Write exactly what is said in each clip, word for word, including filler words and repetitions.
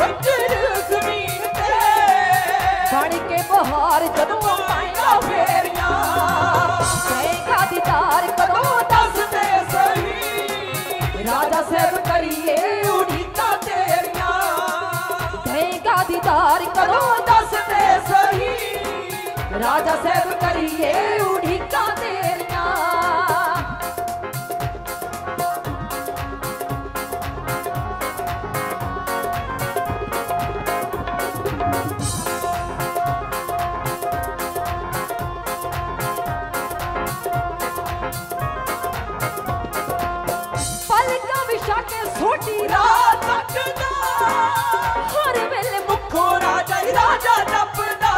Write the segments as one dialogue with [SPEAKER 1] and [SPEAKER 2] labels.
[SPEAKER 1] खंजर जमीन ते बन के बहार जदों पाएगा फेरियां कहेगा दीदार करो दस दे सही राजा साहब करिए उड़ीका तेरियां कहेगा दीदार करो दस दे सही राजा साहब करिए उड़ीका तेरियां छोटी रात तकदा हर वेले मुखो राजा ही राजा जपदा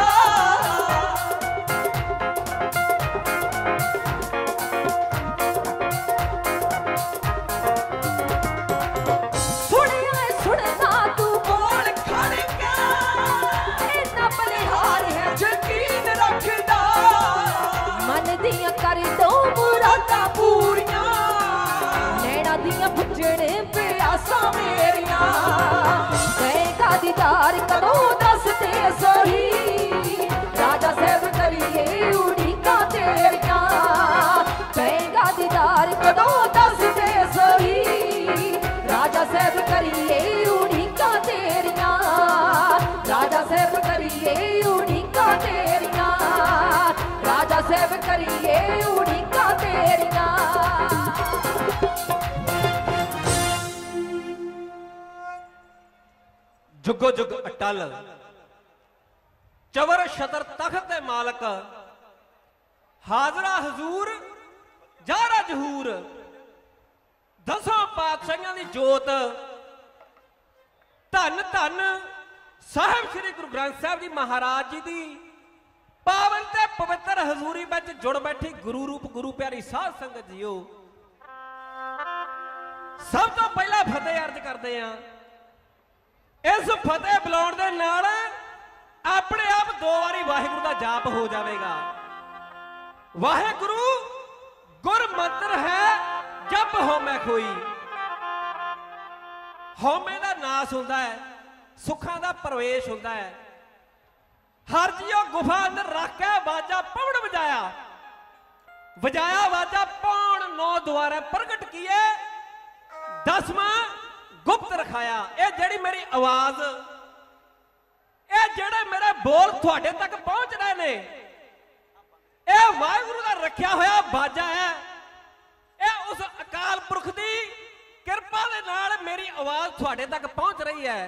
[SPEAKER 1] सुनिया सुनना तू बोल खड़ के इतना बलिहार है यकीन रखदा मन दिया कर दो मुरादा पूरियां नैना दिया भुजड़े प्यासा मेरियां कहेगा दीदार करो दस ते सही राजा साहब करिए उड़ीका तेरियां कहेगा दीदार करो दस ते सही राजा साहब करिए उड़ीका तेरियां राजा साहब करिए उड़ीका तेरियां राजा साहब करिए उड़ीका तेरियां
[SPEAKER 2] जुगो जुग अटल चवर छतर तख्त दे मालक हाजरा हजूर जारा जहूर दसों पातशाहियां दी जोत धन धन साहिब श्री गुरु ग्रंथ साहिब जी महाराज जी दी पावन ते पवित्र हजूरी विच जुड़ बैठी गुरु रूप गुरु प्यारी साध संगत जीओ सब तो पहला फतेह अर्ज करते हैं इस फतेह बुलाउण दे नाल अपने आप दो बारी वाहिगुरु का जाप हो जाएगा। वाहिगुरु गुर मंत्र है जप होमै खोई होमे का नाश होता है सुखा का प्रवेश होता है। हर जियो गुफा अंदर रख के वाजा पवन बजाया वजाया वाजा पौन नौ द्वारा प्रगट किए दसवां गुप्त रखाया। ये जड़ी मेरी आवाज ये जेड़े मेरे बोल थोड़े तक पहुंच रहे ने ये वाहिगुरु का रखा होया बाजा है। ये उस अकाल पुरख की कृपा दे नाल मेरी आवाज थोड़े तक पहुंच रही है।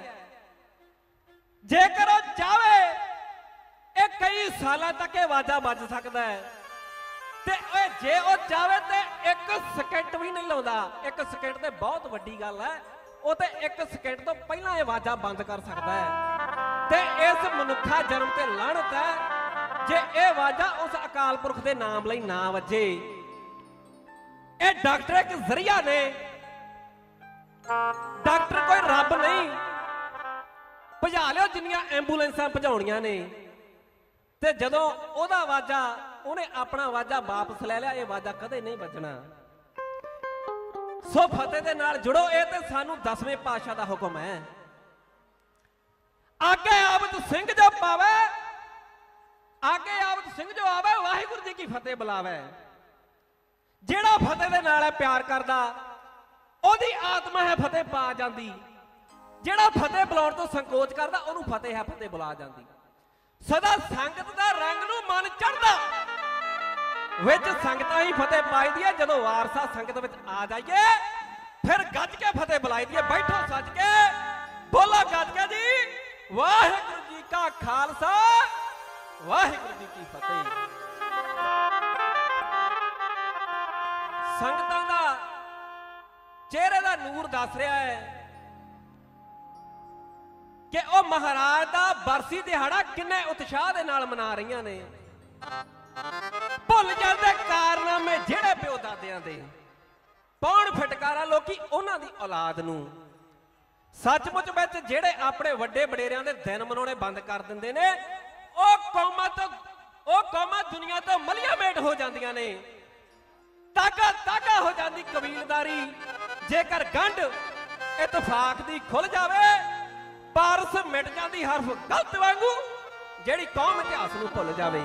[SPEAKER 2] जेकर चाहे ये कई साल तक ये वाजा बज सकता है ते जे वो चाहे तो एक सेकंड भी नहीं लाता। एक सेकंड तो बहुत वड्डी गल है वो तो एक सेकंड तो पहला ये वाजा बंद कर सकता है। ते इस मनुखा जन्म ते लानत है जे ये वाजा उस अकाल पुरख के नाम लई ना वजे। ये डॉक्टर एक जरिया ने डॉक्टर कोई रब नहीं। भजा लियो जिन्नियां एंबूलेंसां भजाउणियां ने ते जदों ओदा वाजा उन्हें अपना वाजा वापस ले लिया ये वाजा कदे नहीं बजना। सो फतेह दे नाल जुड़ो ये ते सानू दसवें पातशाह दा हुक्म है। आगे आबद सिंह जो पावे आगे आबद सिंह जो आवे वाहिगुरु जी की फतेह बुलावे। जेड़ा फतेह दे नाल प्यार करदा ओदी आत्मा है फतेह पा जांदी। जेड़ा फतेह बुलाउण तो संकोच करदा ओनू फतेह है फतेह बुला जांदी। सदा संगत दा रंग नू मन चढ़दा विच संगतां ही फतेह पाई दी है। जदों वारसा संगत विच आ जाइए फिर गज के फतेह बुलाई दी है। बैठो सज के बोलो गज के जी वाहिगुरु जी का खालसा वाहिगुरु जी की फतेह। संगतां दा चेहरे दा नूर दस रहा है कि ओ महाराज दा बरसी दिहाड़ा किन्ने उत्साह दे नाल मना रही ने। भुल जाते कारनामे जेड़े प्यो दादियां दे पौण फटकारा लोकी उन्हां दी औलाद नूं। सचमुच विच जेड़े अपने वड्डे वडेरियां दे दिन मनाउणे बंद कर दिंदे ने ओ कौमां तो ओ कौमां दुनिया तो मलिया मेट हो जांदियां ने। ताका ताका हो जाती कबीलदारी। जेकर गंढ इतफाक दी खुल जावे ਪਾਰਸ ਮਿਟ ਜਾਂਦੀ ਹਰਫ ਗਲਤ ਵਾਂਗੂ ਜਿਹੜੀ ਕੌਮ ਇਤਿਹਾਸ ਨੂੰ ਭੁੱਲ ਜਾਵੇ।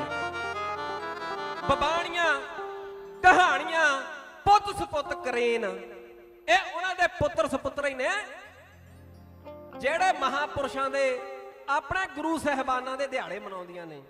[SPEAKER 2] ਬਬਾਣੀਆਂ ਕਹਾਣੀਆਂ ਪੁੱਤ ਸਪੁੱਤ ਕਰੇਨ ਇਹ ਉਹਨਾਂ ਦੇ ਪੁੱਤਰ ਸਪੁੱਤਰ ਹੀ ਨੇ ਜਿਹੜੇ ਮਹਾਪੁਰਸ਼ਾਂ ਦੇ ਆਪਣੇ ਗੁਰੂ ਸਾਹਿਬਾਨਾਂ ਦੇ ਦਿਹਾੜੇ ਮਨਾਉਂਦੀਆਂ ਨੇ।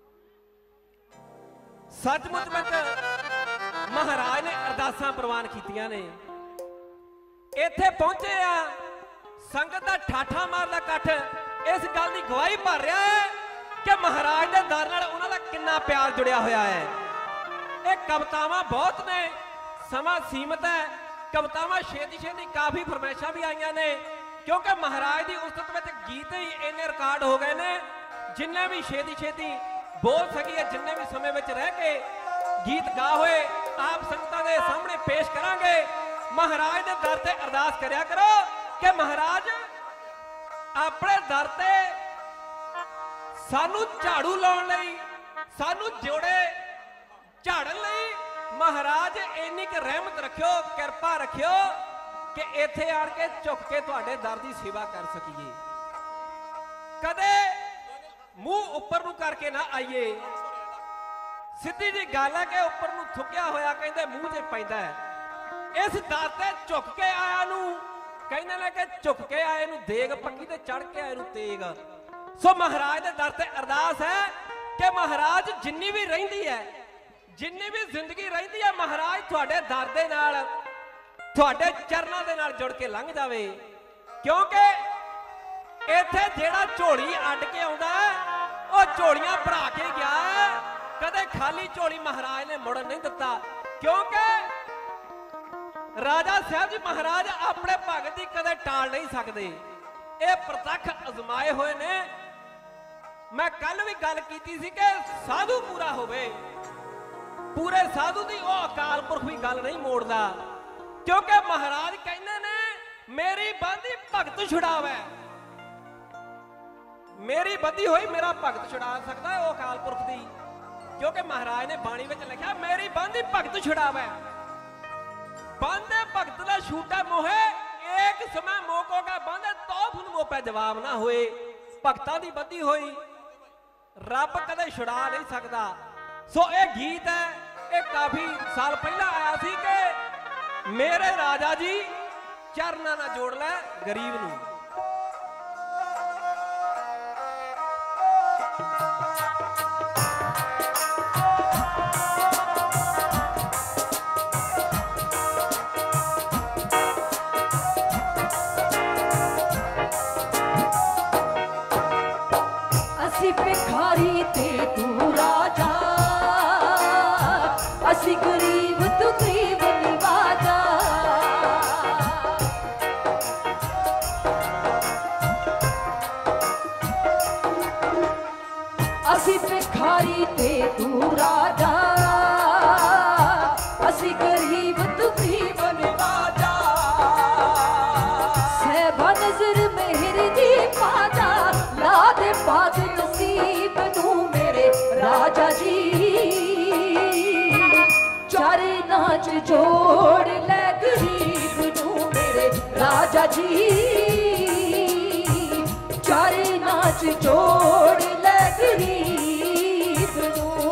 [SPEAKER 2] ਸੱਚਮੁੱਚ ਵਿੱਚ ਮਹਾਰਾਜ ਨੇ ਅਰਦਾਸਾਂ ਪ੍ਰਵਾਨ ਕੀਤੀਆਂ ਨੇ। ਇੱਥੇ ਪਹੁੰਚੇ ਆ ਸੰਗਤ ਦਾ ਠਾਠਾ ਮਾਰਦਾ ਇਕੱਠ ਇਸ ਗੱਲ ਦੀ ਗਵਾਹੀ ਭਰ ਰਿਹਾ ਹੈ ਕਿ ਮਹਾਰਾਜ ਦੇ ਦਰ ਨਾਲ ਉਹਨਾਂ ਦਾ ਕਿੰਨਾ ਪਿਆਰ ਜੁੜਿਆ ਹੋਇਆ ਹੈ। ਇਹ ਕਵਿਤਾਵਾਂ ਬਹੁਤ ਨੇ, ਸਮਾਂ ਸੀਮਤ ਹੈ। ਕਵਿਤਾਵਾਂ ਛੇਤੀ ਛੇਤੀ ਕਾਫੀ ਫਰਮਾਇਸ਼ਾਂ ਵੀ ਆਈਆਂ ਨੇ ਕਿਉਂਕਿ ਮਹਾਰਾਜ ਦੀ ਉਸਤਤ ਵਿੱਚ ਗੀਤ ਹੀ ਇੰਨੇ ਰਿਕਾਰਡ ਹੋ ਗਏ ਨੇ ਜਿੰਨੇ ਵੀ ਛੇਤੀ ਛੇਤੀ ਬੋਲ ਸਕੀਏ, ਜਿੰਨੇ ਵੀ ਸਮੇਂ ਵਿੱਚ ਰਹਿ ਕੇ ਗੀਤ ਗਾ ਹੋਏ ਆਪ ਸੰਗਤਾਂ ਦੇ ਸਾਹਮਣੇ ਪੇਸ਼ ਕਰਾਂਗੇ। ਮਹਾਰਾਜ ਦੇ ਦਰ ਤੇ ਅਰਦਾਸ ਕਰਿਆ ਕਰੋ ਕਿ ਮਹਾਰਾਜ ਆਪਣੇ ਦਰ ਤੇ ਸਾਨੂੰ ਝਾੜੂ ਲਾਉਣ ਲਈ, ਸਾਨੂੰ ਜੋੜੇ ਝਾੜਨ ਲਈ ਮਹਾਰਾਜ ਇੰਨੀ ਕੁ ਰਹਿਮਤ ਰੱਖਿਓ, ਕਿਰਪਾ ਰੱਖਿਓ ਕਿ ਇੱਥੇ ਆਣ ਕੇ ਝੁਕ ਕੇ ਤੁਹਾਡੇ ਦਰ ਦੀ ਸੇਵਾ ਕਰ ਸਕੀਏ। ਕਦੇ ਮੂੰਹ ਉੱਪਰ ਨੂੰ ਕਰਕੇ ਨਾ ਆਈਏ। ਸਿੱਧੀ ਜੀ ਗੱਲ ਹੈ ਕਿ ਉੱਪਰ ਨੂੰ ਥੁੱਕਿਆ ਹੋਇਆ ਕਹਿੰਦੇ ਮੂੰਹ ਤੇ ਪੈਂਦਾ ਹੈ। ਇਸ ਦਰ ਤੇ ਝੁਕ ਕੇ ਆਇਆ ਨੂੰ ਕਹਿੰਦੇ ਨੇ ਕਿ ਝੁਕ ਕੇ ਆਏ ਨੂੰ ਦੇਗ ਪੱਕੀ ਤੇ ਚੜ ਕੇ ਆਏ ਨੂੰ ਤੇਗ। ਸੋ ਮਹਾਰਾਜ ਦੇ ਦਰ ਤੇ ਅਰਦਾਸ ਹੈ ਕਿ ਮਹਾਰਾਜ ਜਿੰਨੀ ਵੀ ਰਹਿੰਦੀ ਹੈ, ਜਿੰਨੀ ਵੀ ਜ਼ਿੰਦਗੀ ਰਹਿੰਦੀ ਹੈ, ਮਹਾਰਾਜ ਤੁਹਾਡੇ ਦਰ ਦੇ ਨਾਲ, ਤੁਹਾਡੇ ਚਰਨਾਂ ਦੇ ਨਾਲ ਜੁੜ ਕੇ ਲੰਘ ਜਾਵੇ। ਕਿਉਂਕਿ ਇੱਥੇ ਜਿਹੜਾ ਝੋਲੀ ਅੱਡ ਕੇ ਆਉਂਦਾ ਉਹ ਝੋਲੀਆਂ ਭਰਾ ਕੇ ਗਿਆ ਹੈ, ਕਦੇ ਖਾਲੀ ਝੋਲੀ ਮਹਾਰਾਜ ਨੇ ਮੁੜਨ ਨਹੀਂ ਦਿੱਤਾ। ਕਿਉਂਕਿ ਰਾਜਾ ਸਾਹਿਬ ਜੀ ਮਹਾਰਾਜ ਆਪਣੇ ਭਗਤ ਦੀ ਕਦੇ ਟਾਲ ਨਹੀਂ ਸਕਦੇ। ਇਹ ਪ੍ਰਤੱਖ ਅਜ਼ਮਾਏ ਹੋਏ ਨੇ। ਮੈਂ ਕੱਲ ਵੀ ਗੱਲ ਕੀਤੀ ਸੀ ਕਿ ਸਾਧੂ ਪੂਰਾ ਹੋਵੇ, ਪੂਰੇ ਸਾਧੂ ਦੀ ਉਹ ਅਕਾਲ ਪੁਰਖ ਵੀ ਗੱਲ ਨਹੀਂ ਮੋੜਦਾ। ਕਿਉਂਕਿ ਮਹਾਰਾਜ ਕਹਿੰਦੇ ਨੇ ਮੇਰੀ ਬੰਦੀ ਭਗਤ ਛੁਡਾਵੇ, ਮੇਰੀ ਬੰਦੀ ਹੋਈ ਮੇਰਾ ਭਗਤ ਛੁਡਾ ਸਕਦਾ ਹੈ ਉਹ ਅਕਾਲ ਪੁਰਖ ਦੀ। ਕਿਉਂਕਿ ਮਹਾਰਾਜ ਨੇ ਬਾਣੀ ਵਿੱਚ ਲਿਖਿਆ ਮੇਰੀ ਬੰਦੀ ਭਗਤ ਛੁਡਾਵੇ। ਬੰਦੇ ਭਗਤ ਦਾ ਛੂਟਾ ਮੋਹੇ ਇੱਕ ਸਮੇਂ ਮੋਕੋ ਕਾ ਬੰਦੇ ਤੋ ਫੁਨ ਮੋਪੇ ਜਵਾਬ ਨਾ ਹੋਏ। ਭਗਤਾਂ ਦੀ ਬੰਦੀ ਹੋਈ ਰੱਬ ਕਦੇ ਛੁਡਾ ਨਹੀਂ ਸਕਦਾ। ਸੋ ਇਹ ਗੀਤ ਹੈ, ਇਹ ਕਾਫੀ ਸਾਲ ਪਹਿਲਾਂ ਆਇਆ ਸੀ ਕਿ ਮੇਰੇ ਰਾਜਾ ਜੀ ਚਰਨਾਂ ਨਾਲ ਜੋੜ ਲੈ ਗਰੀਬ ਨੂੰ।
[SPEAKER 1] ਅਸੀਂ ਭਿਖਾਰੀ ਤੇ ਤੂੰ ਰਾਜਾ, ਅਸੀਂ ਗਰੀਬ ਤੂੰ ਗਰੀਬ ਨਿਵਾਜਾ। ਅਸੀਂ ਭਿਖਾਰੀ ਤੇ ਤੂੰ ਰਾਜਾ, ਅਸੀਂ ਗਰੀਬ ਤੂੰ ਗਰੀਬ ਨਿਵਾਜਾ। ਸਹਿਬਾ ਨਜ਼ਰ ਮਿਹਰ ਦੀ ਪਾਜਾ, ਲਾ ਦੇ ਪਾਗ ਨਸੀਬ ਨੂੰ ਮੇਰੇ ਰਾਜਾ ਜੀ। ਚਰਨਾਂ 'ਚ ਜੋੜ ਲੈ ਗਰੀਬ ਨੂੰ ਮੇਰੇ ਰਾਜਾ ਜੀ। ਚਰਨਾਂ 'ਚ ਜੋੜ ਲੈ ਗਰੀਬ ਨੂੰ।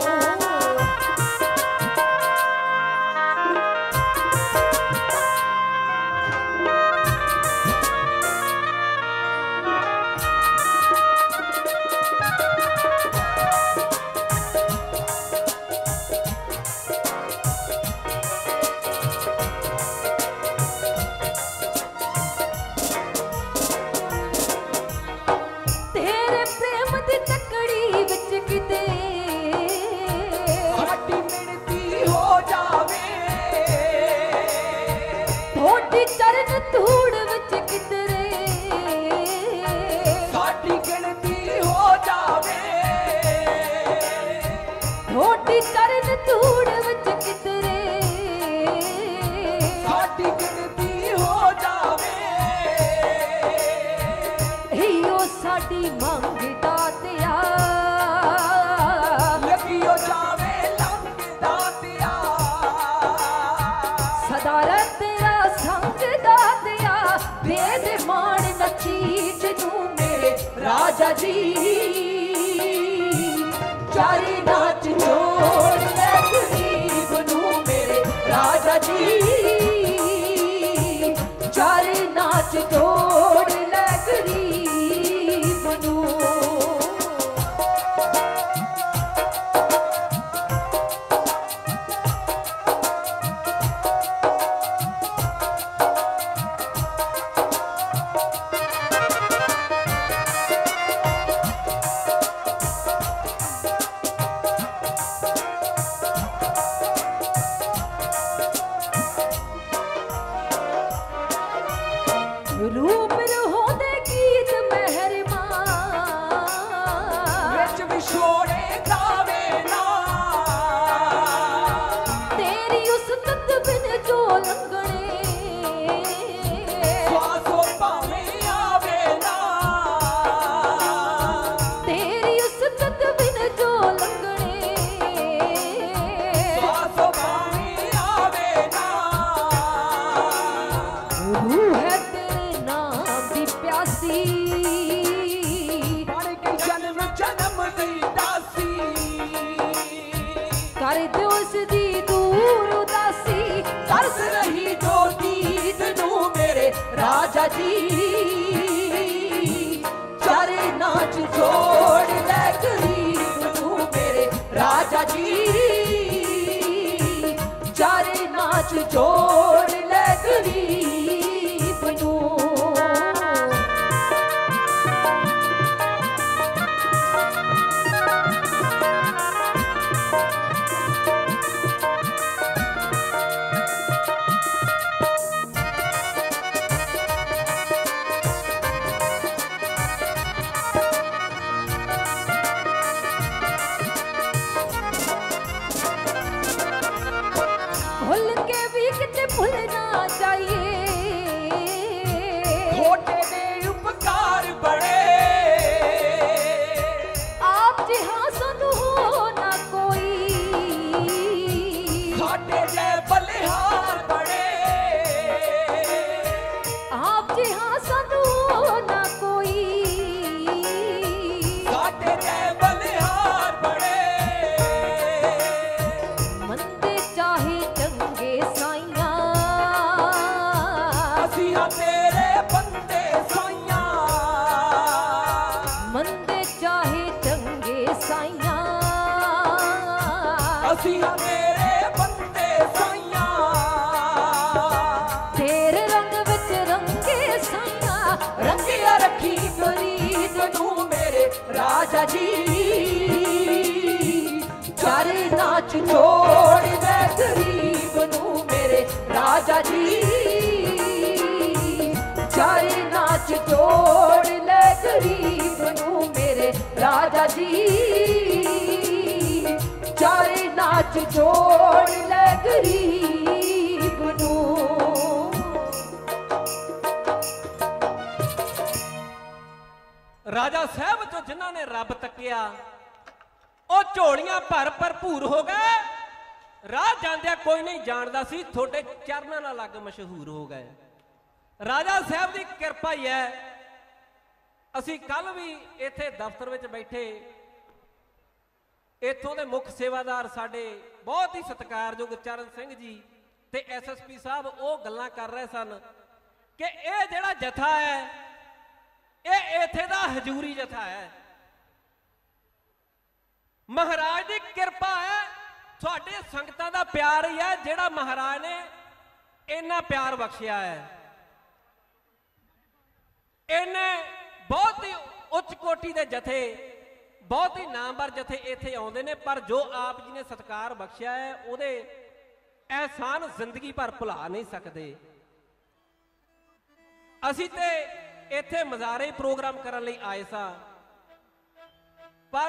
[SPEAKER 1] ਤੇਰੇ ਪ੍ਰੇਮ ਦੀ ਤਕੜੀ ਵਿੱਚ ਕਿਤੇ ਸਾਡੀ ਮਿਹਨਤੀ ਹੋ ਜਾਵੇ। ਤੁਹਾਡੀ ਚਰਨ ਧੂੜ ਵਿੱਚ ਕਿਧਰੇ ਸਾਡੀ ਗਿਣਤੀ ਹੋ ਜਾਵੇ। ਤੁਹਾਡੀ ਚਰਨ ਧੂੜ ਵਿੱਚ ਕਿਧਰੇ ਸਾਡੀ ਗਿਣਤੀ ਹੋ ਜਾਵੇ। ਇਹੋ ਸਾਡੀ ਮੰਗ ਦਾਤਿਆ, ਲੱਗਿਓ ਜਾਵੇ ਲੰਘ ਦਾਤਿਆ। ਸਦਾ ਰਹਿ ਤੇਰਾ ਸੰਗ ਦਾਤਿਆ, ਦੇ ਦੇ ਮਾਣ ਨਚੀਜ ਨੂੰ राजा जी चारे नाच जोड़ ले गरीब नू मेरे राजा जी चारे नाच जोड़ ले गरीब नू रूप रहो दे गीत मेहरबान
[SPEAKER 2] विच विछोड़े गावे ना
[SPEAKER 1] तेरी उस तत बिन जो लंघने
[SPEAKER 2] स्वासो पावे आवे ना
[SPEAKER 1] तेरी उस तत बिन जो लंघने
[SPEAKER 2] स्वासो पावे आवे ना
[SPEAKER 1] रूह है तेरे नाम दी प्यासी
[SPEAKER 2] बन के जन्म जन्म दी दासी
[SPEAKER 1] कर दो उस दी दूर उदासी तरस रही जो दीद नू मेरे राजा जी चारे नाच जोड़ ले गरीब नू मेरे राजा जी चारे नाच जोड़ ले गरीब नू भूल के भी किते भूलना चाहिए
[SPEAKER 2] छोटे दे उपकार बड़े
[SPEAKER 1] आप जिहाँ सानू हो ना कोई
[SPEAKER 2] साडे जै बलिहार बड़े
[SPEAKER 1] आप जिहाँ सानू हो ना कोई
[SPEAKER 2] साडे जै बलिहार बड़े
[SPEAKER 1] मंदे चाहे चंगे साइया
[SPEAKER 2] ਅਸੀਂ ਹਾਂ ਤੇਰੇ ਬੰਦੇ ਸਾਈਆਂ
[SPEAKER 1] मंदे चाहे चंगे साइया
[SPEAKER 2] ਅਸੀਂ ਹਾਂ ਤੇਰੇ ਬੰਦੇ ਸਾਈਆਂ
[SPEAKER 1] तेरे रंग विच रंगे साइया रंगिया रखी गरीब नू मेरे राजा जी चारे नाच जोड़ ले गरीब नू मेरे राजा जी चारे नाच जोड़ ले गरीब नू मेरे राजा जी चारे नाच जोड़ ले गरीब नू
[SPEAKER 2] ਰਾਜਾ ਸਾਹਿਬ ਤੋਂ ਜਿਨ੍ਹਾਂ ਨੇ ਰੱਬ ਤੱਕਿਆ ਉਹ ਝੋਲੀਆਂ ਭਰ ਭਰਪੂਰ ਹੋ ਗਏ ਰਾਹ ਜਾਂਦਿਆਂ ਕੋਈ ਨਹੀਂ ਜਾਣਦਾ ਸੀ ਤੁਹਾਡੇ ਚਰਨਾਂ ਨਾਲ ਲੱਗ ਮਸ਼ਹੂਰ ਹੋ ਗਏ ਰਾਜਾ ਸਾਹਿਬ ਦੀ ਕਿਰਪਾ ਹੀ ਹੈ ਅਸੀਂ ਕੱਲ ਵੀ ਇੱਥੇ ਦਫ਼ਤਰ ਵਿੱਚ ਬੈਠੇ ਇੱਥੋਂ ਦੇ ਮੁੱਖ ਸੇਵਾਦਾਰ ਸਾਡੇ ਬਹੁਤ ਹੀ ਸਤਿਕਾਰਯੋਗ ਚਰਨ ਸਿੰਘ ਜੀ ਤੇ ਐਸਐਸਪੀ ਸਾਹਿਬ ਉਹ ਗੱਲਾਂ ਕਰ ਰਹੇ ਸਨ ਕਿ ਇਹ ਜਿਹੜਾ ਜਥਾ ਹੈ ਇਹ ਇੱਥੇ ਦਾ ਹਜ਼ੂਰੀ ਜਥਾ ਹੈ ਮਹਾਰਾਜ ਦੀ ਕਿਰਪਾ ਹੈ ਤੁਹਾਡੇ ਸੰਗਤਾਂ ਦਾ ਪਿਆਰ ਹੀ ਹੈ ਜਿਹੜਾ ਮਹਾਰਾਜ ਨੇ ਇੰਨਾ ਪਿਆਰ ਬਖਸ਼ਿਆ ਹੈ ਇਹਨੇ ਬਹੁਤ ਹੀ ਉੱਚ ਕੋਟੀ ਦੇ ਜਥੇ ਬਹੁਤ ਹੀ ਨਾਮਵਰ ਜਥੇ ਇੱਥੇ ਆਉਂਦੇ ਨੇ ਪਰ ਜੋ ਆਪ ਜੀ ਨੇ ਸਤਿਕਾਰ ਬਖਸ਼ਿਆ ਹੈ ਉਹਦੇ ਅਹਿਸਾਨ ਜ਼ਿੰਦਗੀ ਭਰ ਭੁਲਾ ਨਹੀਂ ਸਕਦੇ ਅਸੀਂ ਤੇ ਇੱਥੇ ਮਜ਼ਾਰੇ ਪ੍ਰੋਗਰਾਮ ਕਰਨ ਲਈ ਆਏ ਸਾਂ ਪਰ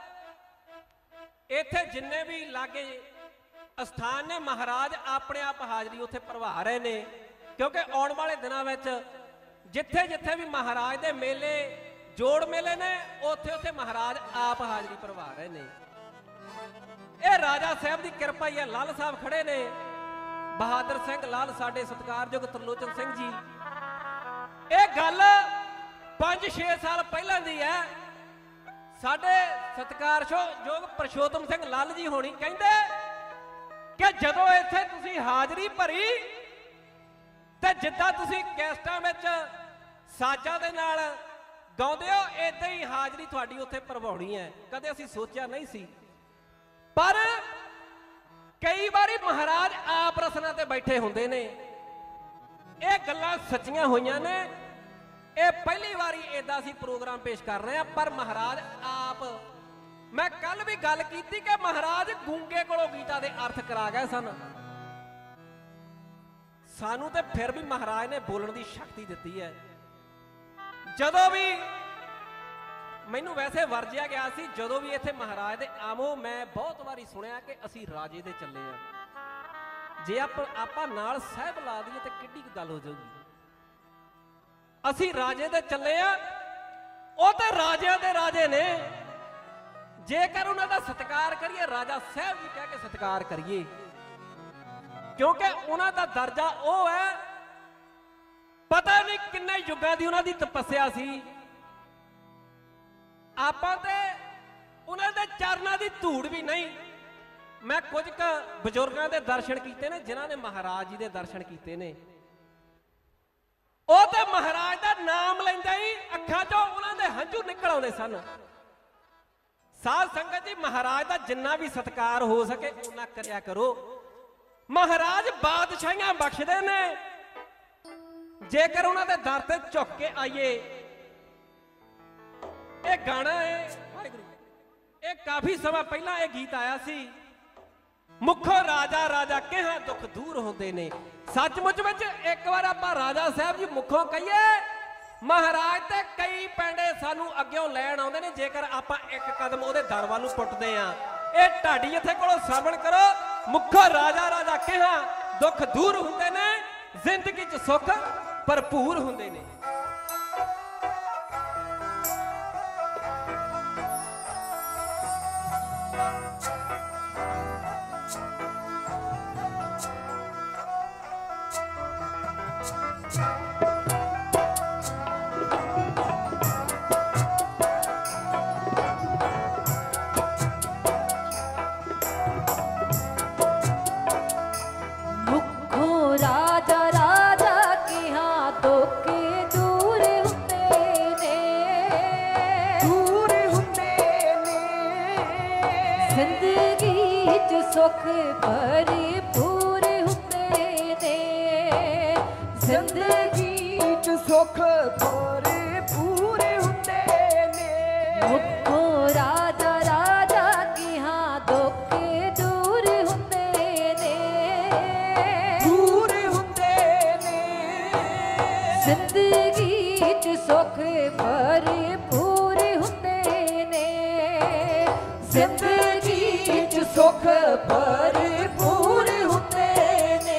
[SPEAKER 2] ਇੱਥੇ ਜਿੰਨੇ ਵੀ ਲਾਗੇ ਅਸਥਾਨ ਨੇ ਮਹਾਰਾਜ ਆਪਣੇ ਆਪ ਹਾਜ਼ਰੀ ਉੱਥੇ ਭਰਵਾ ਰਹੇ ਨੇ ਕਿਉਂਕਿ ਆਉਣ ਵਾਲੇ ਦਿਨਾਂ ਵਿੱਚ ਜਿੱਥੇ ਜਿੱਥੇ ਵੀ ਮਹਾਰਾਜ ਦੇ ਮੇਲੇ ਜੋੜ ਮੇਲੇ ਨੇ ਉੱਥੇ ਉੱਥੇ ਮਹਾਰਾਜ ਆਪ ਹਾਜ਼ਰੀ ਭਰਵਾ ਰਹੇ ਨੇ ਇਹ ਰਾਜਾ ਸਾਹਿਬ ਦੀ ਕਿਰਪਾ ਹੀ ਹੈ ਲਾਲ ਸਾਹਿਬ ਖੜੇ ਨੇ ਬਹਾਦਰ ਸਿੰਘ ਲਾਲ ਸਾਡੇ ਸਤਿਕਾਰਯੋਗ ਤਰਲੋਚਨ ਸਿੰਘ ਜੀ ਇਹ ਗੱਲ पांच छे साल पहला दी है साडे सत्कारयोग परशोत्तम सिंह लाल जी होनी कहंदे कि जदों इत्थे तुसीं हाजरी भरी ते जिद्दां तुसीं कैसटां विच साजां दे नाल गाउंदे हो इदां ही हाजरी तुहाडी उत्थे भरवाउणी है। कदे असीं सोचिया नहीं सी, पर कई बारी महाराज आप रसना ते बैठे हुंदे ने। ये गल्लां सच्चियां होईयां ने। ये पहली बारी इदां असीं प्रोग्राम पेश कर रहे हैं, पर महाराज आप, मैं कल भी गल कीती कि महाराज गूंगे कोलों गीतां दे अर्थ करा गए सन। सानू ते फिर भी महाराज ने बोलण दी शक्ति दित्ती है। जदों भी मैनू वैसे वरजिया गया सी, जदों भी इत्थे महाराज दे आमो, मैं बहुत बारी सुनिया कि असीं राजे दे चले आ। जे आप आपां नाल साहिब ला दईए ते किड्डी गल हो जाऊगी। असीं राजे दे चले आ, ਉਹ ਤੇ ਰਾਜਿਆਂ ਦੇ ਰਾਜੇ ਨੇ। ਜੇਕਰ ਉਹਨਾਂ ਦਾ ਸਤਿਕਾਰ ਕਰੀਏ, ਰਾਜਾ ਸਾਹਿਬ ਜੀ ਕਹਿ ਕੇ ਸਤਿਕਾਰ ਕਰੀਏ, ਕਿਉਂਕਿ ਉਹਨਾਂ ਦਾ ਦਰਜਾ ਉਹ ਹੈ, ਪਤਾ ਨਹੀਂ ਕਿੰਨੇ ਯੁੱਗਾਂ ਦੀ ਉਹਨਾਂ ਦੀ ਤਪੱਸਿਆ ਸੀ। ਆਪਾਂ ਤੇ ਉਹਨਾਂ ਦੇ ਚਰਨਾਂ ਦੀ ਧੂੜ ਵੀ ਨਹੀਂ। ਮੈਂ ਕੁਝ ਕੁ ਬਜ਼ੁਰਗਾਂ ਦੇ ਦਰਸ਼ਨ ਕੀਤੇ ਨੇ, ਜਿਨ੍ਹਾਂ ਨੇ ਮਹਾਰਾਜ ਜੀ ਦੇ ਦਰਸ਼ਨ ਕੀਤੇ ਨੇ। ਉਹ ਤੇ ਮਹਾਰਾਜ ਦਾ ਨਾਮ ਲੈਂਦੇ ਹੀ ਅੱਖਾਂ ਚੋਂ ਉਹਨਾਂ ਦੇ ਹੰਝੂ ਨਿਕਲ ਆਉਂਦੇ ਸਨ। ਸਾਧ ਸੰਗਤ ਜੀ, ਮਹਾਰਾਜ ਦਾ ਜਿੰਨਾ ਵੀ ਸਤਿਕਾਰ ਹੋ ਸਕੇ ਉਹਨਾਂ ਕਰਿਆ ਕਰੋ। ਮਹਾਰਾਜ ਬਾਦਸ਼ਾਹੀਆਂ ਬਖਸ਼ਦੇ ਨੇ। ਜੇਕਰ ਉਹਨਾਂ ਦੇ ਦਰ ਤੇ ਝੁੱਕ ਕੇ ਆਈਏ। ਇਹ ਗਾਣਾ ਹੈ ਵਾਹਿਗੁਰੂ, ਇਹ ਕਾਫੀ ਸਮਾਂ ਪਹਿਲਾਂ ਇਹ ਗੀਤ ਆਇਆ ਸੀ। ਮੁਖੋ ਰਾਜਾ ਰਾਜਾ ਕਿਹਾ ਦੁੱਖ ਦੂਰ ਹੁੰਦੇ ਨੇ। सचमुच में एक बार आप राजा साहब जी मुखों कहिए, महाराज ते कई पेंडे सानू अग्यों लैण आउंदे ने। जेकर आप एक कदम उहदे दर वाल नूं पुट्टदे आ। ये ढाडी इत्थे कोलों श्रवण करो। मुखों राजा राजा कहा दुख दूर हुंदे ने, जिंदगी च सुख भरपूर हुंदे ने।
[SPEAKER 1] सुख भरपूर हुंदे ने, जिंदगी च सुख भरपूर हुंदे ने। मुखो राजा राजा किहा दुख दूर हुंदे ने, दूर हुंदे ने। जिंदगी च सुख भरपूर हुंदे ने, जिंदगी च सुख भरपूर हुंदे ने।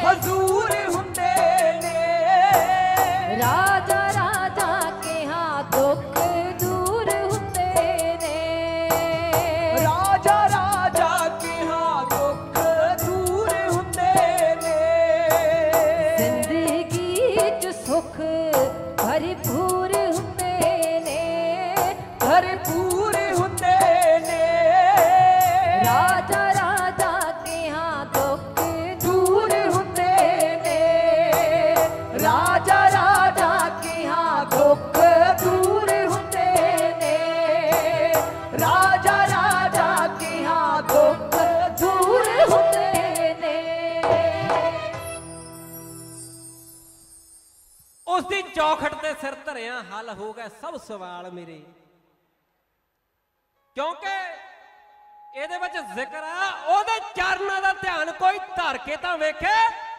[SPEAKER 2] ਹਜ਼ੂਰ ਹੁੰਦੇ ਨੇ।
[SPEAKER 1] ਰਾਜਾ ਰਾਜਾ ਕੇ ਹਾਂ ਦੁੱਖ ਦੂਰ ਹੁੰਦੇ ਨੇ।
[SPEAKER 2] ਰਾਜਾ ਰਾਜਾ ਕੇ ਹਾਂ ਦੁੱਖ ਦੂਰ ਹੁੰਦੇ ਨੇ।
[SPEAKER 1] ਜ਼ਿੰਦਗੀ ਚ ਸੁੱਖ ਭਰਪੂਰ ਹੁੰਦੇ ਨੇ,
[SPEAKER 2] ਭਰਪੂਰ ਹੁੰਦੇ ਨੇ।
[SPEAKER 1] ਰਾਜਾ ਰਾਜਾ ਕੇ ਹਾਂ ਦੁੱਖ ਦੂਰ ਹੁੰਦੇ ਨੇ। ਰਾਜਾ ਰਾਜਾ ਕੇ ਹਾਂ ਦੁੱਖ ਦੂਰ ਹੁੰਦੇ ਨੇ। ਰਾਜਾ ਰਾਜਾ ਕੇ ਹਾਂ ਦੁੱਖ ਦੂਰ ਹੁੰਦੇ ਨੇ।
[SPEAKER 2] ਉਸ ਦੀ ਚੌਖਟ ਤੇ ਸਿਰ ਧਰਿਆ ਹੱਲ ਹੋ ਗਏ ਸਭ ਸਵਾਲ ਮੇਰੇ। ਕਿਉਂਕਿ ਇਹਦੇ ਵਿੱਚ ਜ਼ਿਕਰ ਆ ਉਹਦੇ ਚਰਨਾਂ ਦਾ ਧਿਆਨ ਕੋਈ ਧਰ ਕੇ ਤਾਂ ਵੇਖੇ,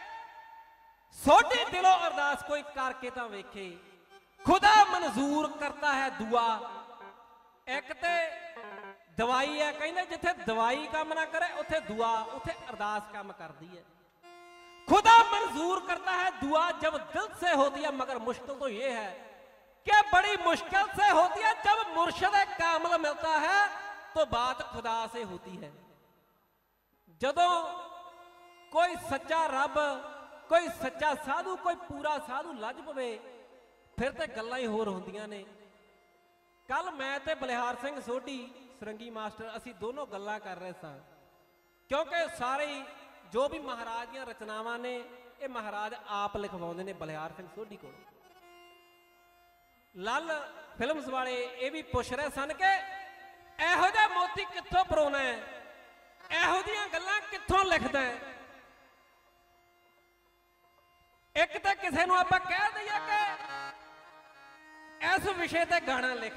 [SPEAKER 2] ਸੋਢੀ ਦਿਲੋਂ ਅਰਦਾਸ ਕੋਈ ਕਰਕੇ ਤਾਂ ਵੇਖੇ। ਖੁਦਾ ਮਨਜ਼ੂਰ ਕਰਤਾ ਹੈ ਦੁਆ। ਇੱਕ ਤੇ ਦਵਾਈ ਹੈ, ਕਹਿੰਦੇ ਜਿੱਥੇ ਦਵਾਈ ਕੰਮ ਨਾ ਕਰੇ ਉੱਥੇ ਦੁਆ, ਉੱਥੇ ਅਰਦਾਸ ਕੰਮ ਕਰਦੀ ਹੈ। खुदा मंजूर करता है दुआ जब दिल से होती है, मगर मुश्किल तो ये है कि बड़ी मुश्किल से होती है। जब मुर्शिद कामिल मिलता है तो बात खुदा से होती है। जदों कोई सच्चा रब, कोई सच्चा साधु, कोई पूरा साधु लज पवे फिर तो गल्लां ही होर होंदियां ने। कल मैं ते बलिहार सिंह सोढी सरंगी मास्टर असी दोनों गल्लां कर रहे सां, क्योंकि सारे जो भी महाराज ਦੀਆਂ ਰਚਨਾਵਾਂ ਨੇ ਇਹ ਮਹਾਰਾਜ ਆਪ ਲਿਖਵਾਉਂਦੇ ਨੇ ਬਲਿਹਾਰ ਸਿੰਘ ਸੋਢੀ ਕੋਲ। ਲੱਲ ਫਿਲਮਸ ਵਾਲੇ ਇਹ ਵੀ ਪੁੱਛ ਰਹੇ ਸਨ ਕਿ ਇਹੋ ਜਿਹਾ ਮੋਤੀ ਕਿੱਥੋਂ ਪਰੋਣਾ ਹੈ, ਇਹੋ ਜਿਹੀਆਂ ਗੱਲਾਂ ਕਿੱਥੋਂ ਲਿਖਦਾ ਹੈ। ਇੱਕ ਤਾਂ ਕਿਸੇ ਨੂੰ ਆਪਾਂ ਕਹਿ ਦਈਏ ਕਿ ਇਸ ਵਿਸ਼ੇ ਤੇ ਗਾਣਾ ਲਿਖ,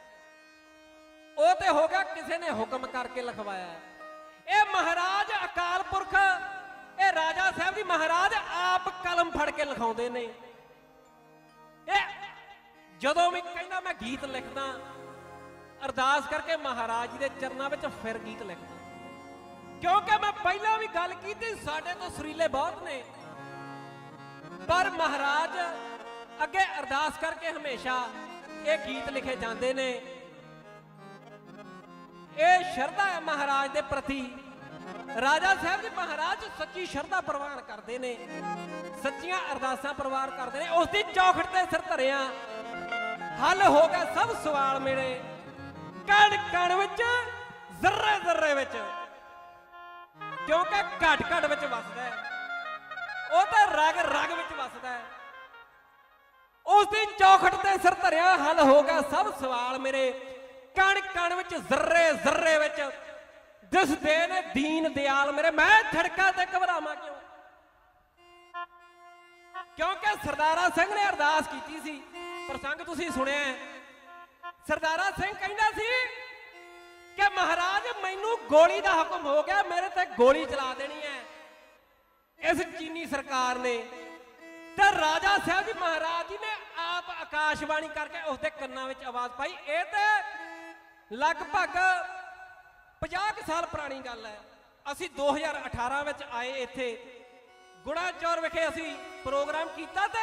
[SPEAKER 2] ਉਹ ਤੇ ਹੋ ਗਿਆ ਕਿਸੇ ਨੇ ਹੁਕਮ ਕਰਕੇ ਲਿਖਵਾਇਆ। ਇਹ ਮਹਾਰਾਜ ਅਕਾਲ ਪੁਰਖ, ਇਹ ਰਾਜਾ ਸਾਹਿਬ ਦੀ ਮਹਾਰਾਜ ਆਪ ਕਲਮ ਫੜ ਕੇ ਲਿਖਾਉਂਦੇ ਨੇ। ਇਹ ਜਦੋਂ ਵੀ ਕਹਿੰਦਾ ਮੈਂ ਗੀਤ ਲਿਖਦਾ, ਅਰਦਾਸ ਕਰਕੇ ਮਹਾਰਾਜ ਜੀ ਦੇ ਚਰਨਾਂ ਵਿੱਚ ਫਿਰ ਗੀਤ ਲਿਖਦਾ। ਕਿਉਂਕਿ ਮੈਂ ਪਹਿਲਾਂ ਵੀ ਗੱਲ ਕੀਤੀ, ਸਾਡੇ ਤੋਂ ਸੁਰੀਲੇ ਬਹੁਤ ਨੇ, ਪਰ ਮਹਾਰਾਜ ਅੱਗੇ ਅਰਦਾਸ ਕਰਕੇ ਹਮੇਸ਼ਾ ਇਹ ਗੀਤ ਲਿਖੇ ਜਾਂਦੇ ਨੇ। ਇਹ ਸ਼ਰਧਾ ਹੈ ਮਹਾਰਾਜ ਦੇ ਪ੍ਰਤੀ। ਰਾਜਾ ਸਾਹਿਬ ਜੀ ਮਹਾਰਾਜ ਸੱਚੀ ਸ਼ਰਧਾ ਪ੍ਰਵਾਨ ਕਰਦੇ ਨੇ, ਸੱਚੀਆਂ ਅਰਦਾਸਾਂ ਪ੍ਰਵਾਨ ਕਰਦੇ ਨੇ। ਉਸ ਦੀ ਚੌਖਟ ਤੇ ਸਿਰ ਧਰਿਆ ਹੱਲ ਹੋ ਗਿਆ ਸਭ ਸਵਾਲ ਮੇਰੇ। ਕਣ ਕਣ ਵਿੱਚ, ਜ਼ਰਰੇ ਜ਼ਰਰੇ ਵਿੱਚ, ਕਿਉਂਕਿ ਘਟ ਘਟ ਵਿੱਚ ਵਸਦਾ ਹੈ, ਉਹ ਤਾਂ ਰਗ ਰਗ ਵਿੱਚ ਵਸਦਾ ਹੈ। ਉਸ ਦੀ ਚੌਖਟ ਤੇ ਸਿਰ ਧਰਿਆ ਹੱਲ ਹੋ ਗਿਆ ਸਭ ਸਵਾਲ ਮੇਰੇ। ਕਣ ਕਣ ਵਿੱਚ, ਜ਼ਰਰੇ ਜ਼ਰਰੇ ਵਿੱਚ ਦਿਸਦੇ ਨੇ ਦੀਨ ਦਿਆਲ ਮੇਰੇ। ਮੈਂ ਧੜਕਾਂ ਤੇ ਘਬਰਾਵਾਂ ਕਿਉਂ? ਕਿਉਂਕਿ ਸਰਦਾਰਾ ਸਿੰਘ ਨੇ ਅਰਦਾਸ ਕੀਤੀ ਸੀ, ਪ੍ਰਸੰਗ ਤੁਸੀਂ ਸੁਣਿਆ। ਸਰਦਾਰਾ ਸਿੰਘ ਕਹਿੰਦਾ ਸੀ ਕਿ ਮਹਾਰਾਜ ਮੈਨੂੰ ਗੋਲੀ ਦਾ ਹੁਕਮ ਹੋ ਗਿਆ, ਮੇਰੇ ਤੇ ਗੋਲੀ ਚਲਾ ਦੇਣੀ ਹੈ ਇਸ ਚੀਨੀ ਸਰਕਾਰ ਨੇ। ਤੇ ਰਾਜਾ ਸਾਹਿਬ ਜੀ ਮਹਾਰਾਜ ਜੀ ਨੇ ਆਪ ਆਕਾਸ਼ਬਾਣੀ ਕਰਕੇ ਉਸਦੇ ਕੰਨਾਂ ਵਿੱਚ ਆਵਾਜ਼ ਪਾਈ। ਇਹ ਤੇ ਲਗਭਗ ਪੰਜਾਹ ਕੁ ਸਾਲ ਪੁਰਾਣੀ ਗੱਲ ਹੈ। ਅਸੀਂ ਦੋ ਹਜ਼ਾਰ ਅਠਾਰਾਂ ਵਿੱਚ ਆਏ ਇੱਥੇ ਗੁੜਾ ਚੌਰ ਵਿਖੇ ਅਸੀਂ ਪ੍ਰੋਗਰਾਮ ਕੀਤਾ ਤੇ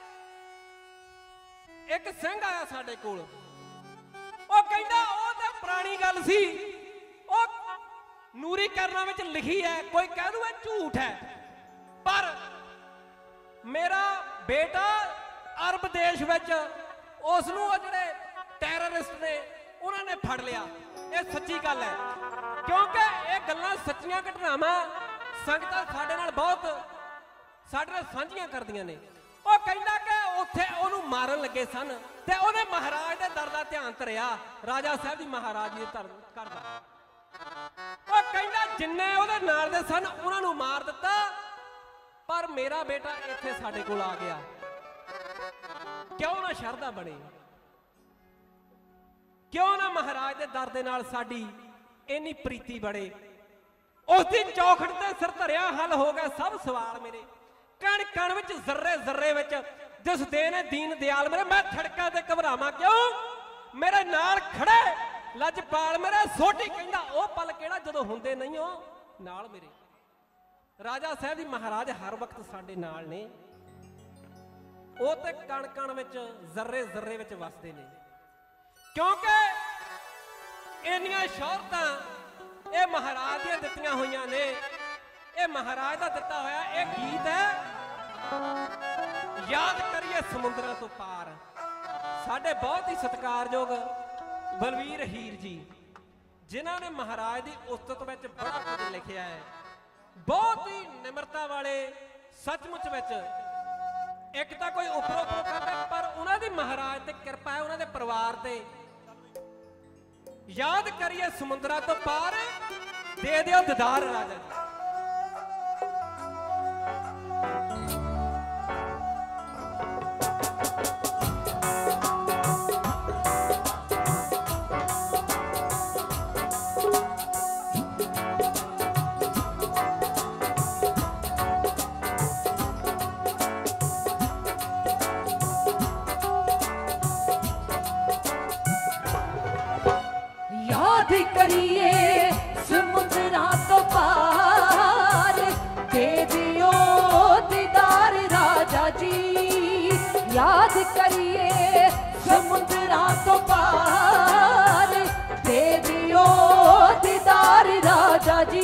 [SPEAKER 2] ਇੱਕ ਸਿੰਘ ਆਇਆ ਸਾਡੇ ਕੋਲ। ਉਹ ਕਹਿੰਦਾ ਉਹ ਤਾਂ ਪੁਰਾਣੀ ਗੱਲ ਸੀ, ਉਹ ਨੂਰੀ ਕਰਨਾ ਵਿੱਚ ਲਿਖੀ ਹੈ, ਕੋਈ ਕਹਿ ਦੂ ਇਹ ਝੂਠ ਹੈ, ਪਰ ਮੇਰਾ ਬੇਟਾ ਅਰਬ ਦੇਸ਼ ਵਿੱਚ ਉਸ ਨੂੰ ਉਹ ਜਿਹੜੇ ਟੈਰਰਿਸਟ ਨੇ ਉਹਨਾਂ ਨੇ ਫੜ ਲਿਆ। ਇਹ ਸੱਚੀ ਗੱਲ ਹੈ, ਕਿਉਂਕਿ ਇਹ ਗੱਲਾਂ ਸੱਚੀਆਂ ਘਟਨਾਵਾਂ ਸੰਗਤਾਂ ਸਾਡੇ ਨਾਲ ਬਹੁਤ ਸਾਡੇ ਨਾਲ ਸਾਂਝੀਆਂ ਕਰਦੀਆਂ ਨੇ। ਉਹ ਕਹਿੰਦਾ ਕਿ ਉੱਥੇ ਉਹਨੂੰ ਮਾਰਨ ਲੱਗੇ ਸਨ ਤੇ ਉਹਨੇ ਮਹਾਰਾਜ ਦੇ ਦਰ ਦਾ ਧਿਆਨ ਧਰਿਆ, ਰਾਜਾ ਸਾਹਿਬ ਦੀ ਮਹਾਰਾਜ ਜੀ ਦੇ ਦਰ ਕਰਦਾ। ਉਹ ਕਹਿੰਦਾ ਜਿੰਨੇ ਉਹਦੇ ਨਾਲ ਦੇ ਸਨ ਉਹਨਾਂ ਨੂੰ ਮਾਰ ਦਿੱਤਾ, ਪਰ ਮੇਰਾ ਬੇਟਾ ਇੱਥੇ ਸਾਡੇ ਕੋਲ ਆ ਗਿਆ। ਕਿਉਂ ਨਾ ਸ਼ਰਧਾ ਬਣੇ, ਕਿਉਂ ਨਾ ਮਹਾਰਾਜ ਦੇ ਦਰ ਦੇ ਨਾਲ ਸਾਡੀ ਇੰਨੀ ਪ੍ਰੀਤੀ ਬਣੇ। ਉਸ ਦੀ ਚੌਖਟ ਤੇ ਸਿਰ ਧਰਿਆ ਹੱਲ ਹੋ ਗਿਆ ਸਭ ਸਵਾਲ ਮੇਰੇ। ਕਣ ਕਣ ਵਿੱਚ, ਜ਼ਰਰੇ ਜ਼ਰਰੇ ਵਿੱਚ ਦਿਸਦੇ ਨੇ ਦੀਨ ਦਿਆਲ ਮੇਰੇ। ਮੈਂ ਧੜਕਾਂ ਤੇ ਘਬਰਾਵਾਂ ਕਿਉਂ? ਮੇਰੇ ਨਾਲ ਖੜੇ ਲਜਪਾਲ ਮੇਰੇ। ਸੋਢੀ ਕਹਿੰਦਾ ਉਹ ਪਲ ਕਿਹੜਾ ਜਦੋਂ ਹੁੰਦੇ ਨਹੀਂ ਉਹ ਨਾਲ ਮੇਰੇ। राजा साहब जी महाराज हर वक्त साडे नाल ने, ਉਹ ਤੇ ਕਣ ਕਣ ਵਿੱਚ ਜ਼ਰਰੇ ਜ਼ਰਰੇ ਵਿੱਚ ਵਸਦੇ ਨੇ, ਕਿਉਂਕਿ ਇੰਨੀਆਂ ਸ਼ੌਹਰਤਾਂ ਇਹ ਮਹਾਰਾਜ ਦੀਆਂ ਦਿੱਤੀਆਂ ਹੋਈਆਂ ਨੇ। ਇਹ ਮਹਾਰਾਜ ਦਾ ਦਿੱਤਾ ਹੋਇਆ ਇਹ ਗੀਤ ਹੈ, ਯਾਦ ਕਰੀਏ ਸਮੁੰਦਰਾਂ ਤੋਂ ਪਾਰ। ਸਾਡੇ ਬਹੁਤ ਹੀ ਸਤਿਕਾਰਯੋਗ ਬਲਵੀਰ ਹੀਰ ਜੀ, ਜਿਨ੍ਹਾਂ ਨੇ ਮਹਾਰਾਜ ਦੀ ਉਸਤਤ ਵਿੱਚ ਬੜਾ ਕੁਝ ਲਿਖਿਆ ਹੈ, ਬਹੁਤ ਹੀ ਨਿਮਰਤਾ ਵਾਲੇ, ਸੱਚਮੁੱਚ ਵਿੱਚ ਇੱਕ ਤਾਂ ਕੋਈ ਉੱਪਰੋਂ ਉੱਪਰੋਂ ਕਰਦਾ, ਪਰ ਉਹਨਾਂ ਦੀ ਮਹਾਰਾਜ ਤੇ ਕਿਰਪਾ ਹੈ, ਉਹਨਾਂ ਦੇ ਪਰਿਵਾਰ ਤੇ। ਯਾਦ ਕਰੀਏ ਸਮੁੰਦਰਾਂ ਤੋਂ ਪਾਰ, ਦੇ ਦਿਓ ਦੀਦਾਰ ਰਾਜਾ ਜੀ।
[SPEAKER 1] याद करिए समुद्रां तो पार, दे दियो दीदार राजा जी। याद करिए समुद्रां तो पार, दे दियो दीदार राजा जी।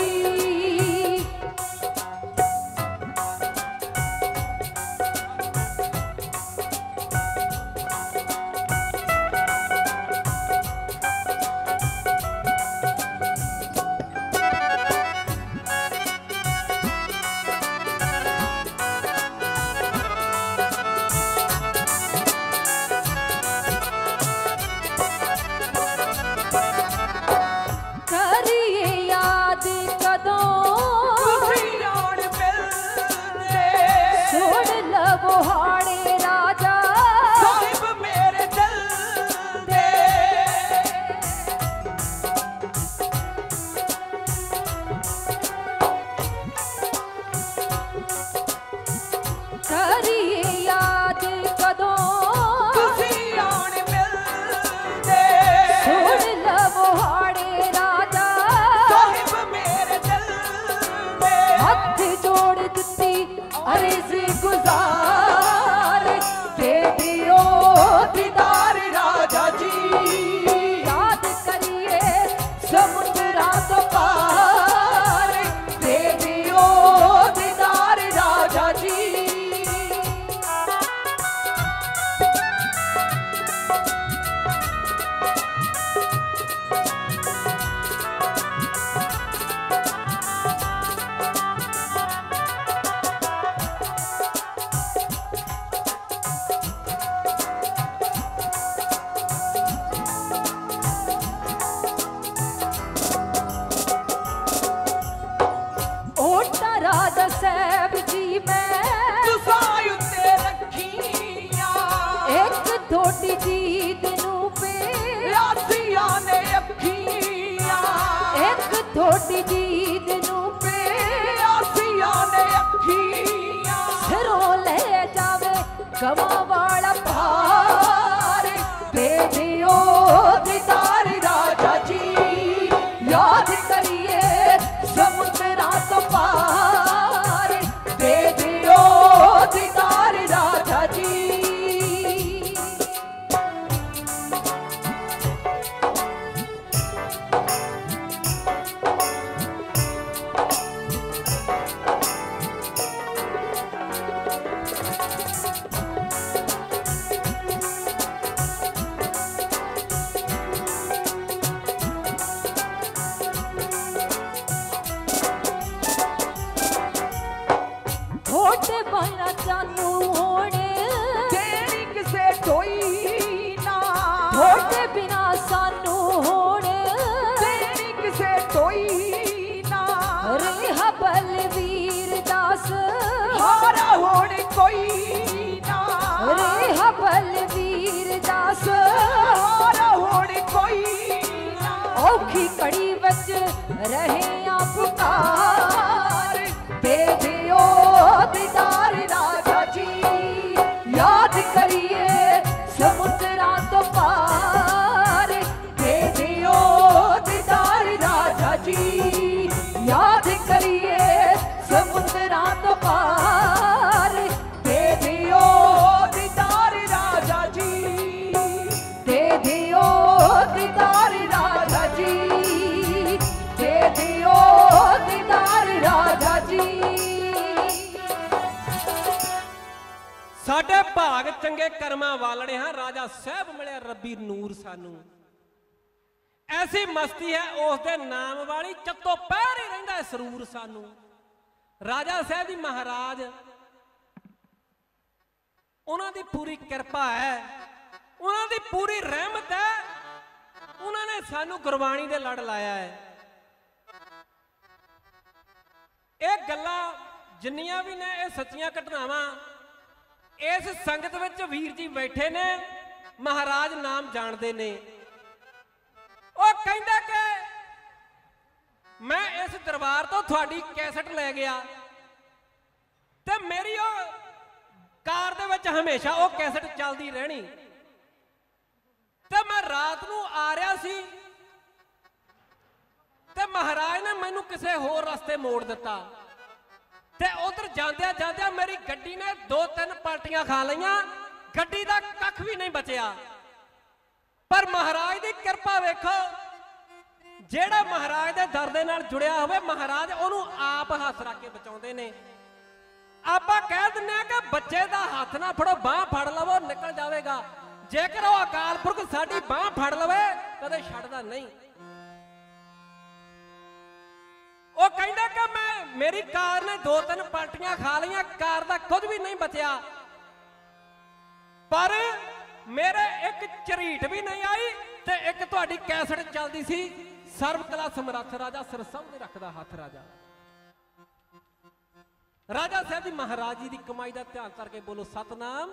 [SPEAKER 1] थोड़ी जीद नू पे आसिया ने अखियां सिरों ले जावे गवा वाला भार दे दियो दीदार राजा जी। याद करिए समुद्रा तो पार दे दियो दीदार राजा जी। कड़ी बच रहे आप पुकार दे दियो दीदार राजा जी। याद करिए समुद्रा तो पार दे दियो दीदार राजा जी। याद करिए समुद्र
[SPEAKER 2] साडे भाग चंगे कर्मा वालने हाँ राजा साहब मिले रब्बी नूर सानू। ऐसी मस्ती है उसके नाम वाली चत्तो पैर ही रहिंदा सरूर सानू। राजा साहब जी महाराज उन्हां दी पूरी कृपा है, उन्हां दी पूरी रहमत है, उन्होंने सानू गुरबाणी दे लड़ लाया है। ये गल्लां जिन्नियां भी ने ये सच्चियां घटनावां इस संगत विच वीर जी बैठे ने महाराज नाम जानते ने। वो कहंदा कि मैं इस दरबार तो थोड़ी कैसेट ले गया ते मेरी वो कार दे विच हमेशा वो कैसेट चलती रहनी ते मैं रात नूं आ रहा सी ते महाराज ने मैनू किसी होर रस्ते मोड़ दिता ते उधर जांदिया जांदिया मेरी गड्डी ने दो तीन पलटियां खा लईयां, गड्डी दा कख भी नहीं बचिया। पर महाराज दी कृपा वेखो, जेड़ा महाराज दे दर दे नाल जुड़िया होवे महाराज उहनूं आप हੱਥ रख के बचाउंदे ने। आपां कह दिंदे कि बच्चे दा हੱਥ ना फड़ो बांह फड़ लवो निकल जाएगा, जेकर वो अकाल पुरख साडी बांह फड़ लवे कदे छड्डदा नहीं। वो कहंदा कि मैं मेरी कार ने दो तीन पलटियां खा लियां, कार दा कुछ भी नहीं बचिया, पर मेरे एक झरीट भी नहीं आई ते एक तुहाडी कैसेट चलदी सी सर्व कला समर्थ राजा सिरसव दे रखदा हੱਥ राजा। राजा साहब जी महाराज जी की कमाई का ध्यान करके बोलो सतनाम।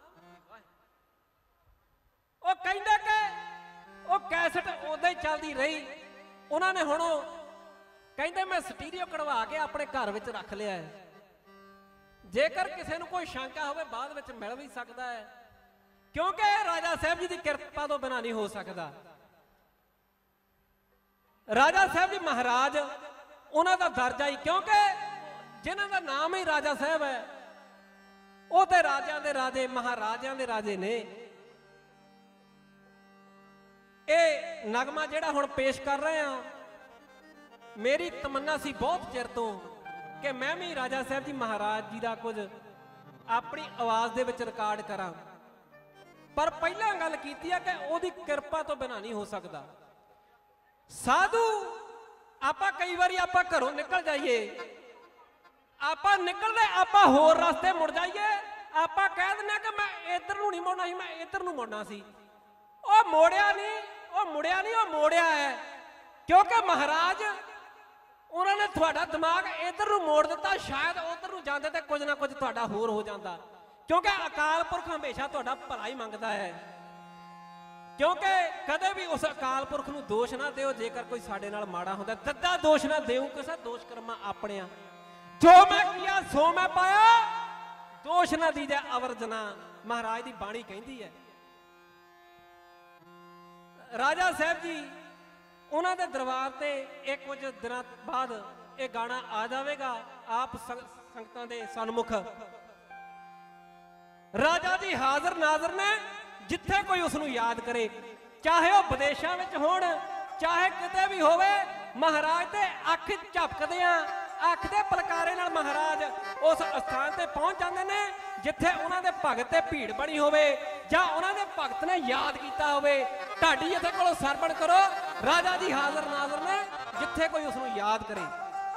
[SPEAKER 2] वो कहंदा कि वो कैसेट उदा ही चलती रही। उन्होंने हुण कहंदे मैं स्टीरियो कढ़वा के अपने घर में रख लिया है, जेकर किसी को कोई शंका हो बाद में मिल भी सकता है, क्योंकि राजा साहब जी की कृपा तो बिना नहीं हो सकता। राजा साहब जी महाराज उन्हों का दर्जा ही, क्योंकि जिन्हों का नाम ही राजा साहब है वो तो राजा दे राजे महाराजा दे राजे ने। ये नगमा जिहड़ा हुण पेश कर रहे हैं, मेरी तमन्ना सी बहुत चिर तो कि मैं भी राजा साहब जी महाराज जी का कुछ अपनी आवाज़ दे विच रिकॉर्ड करा, पर पहला गल कीती है कि ओदी कृपा तो बिना नहीं हो सकता। साधु आपां कई बारी आपां घरों निकल जाइए, आपां निकलदे आपां होर रास्ते मुड़ जाइए, आपां कह दिंदे कि मैं इधर नूं नहीं मुड़ना सी, मैं इधर नूं मुड़ना सी। ओ मोड़िया नहीं, ओ मुड़िया नहीं, ओ मोड़िया है, क्योंकि महाराज उन्होंने थोड़ा दिमाग इधर नूं मोड़ दिता। शायद उधर नूं जांदे ते कुछ ना कुछ थोड़ा होर हो जाता, क्योंकि अकाल पुरख हमेशा थोड़ा भला ही मंगता है। क्योंकि कदे भी उस अकाल पुरख नूं दोष ना दिओ जेकर कोई साडे नाल माड़ा हुंदा, दद्दा दोष ना देऊं किसे दोष कर्मा अपने। जो मैं किया सो मैं पाया, दोष ना दीजे अवर जना, महाराज की बाणी कहती है। राजा साहब जी उन्होंने दरबार से एक कुछ दिनों बाद यह गाना आ जाएगा आप संगतां दे सन्मुख। राजा जी हाजिर नाजर ने, जिथे कोई उसनूं याद करे, चाहे वह विदेशों में होण चाहे किते भी होवे, महाराज ते अख झपकदियां अख दे पलकारे नाल महाराज उस स्थान ते पहुंच जाते हैं जिथे उन्होंने भगत ते भीड़ बनी होवे जां उन्होंने भगत ने याद किया होवे। ढाडी इत्थे कोलों सरवण करो, राजा जी हाजिर नाजर ने, जिथे कोई उसनूं याद करे।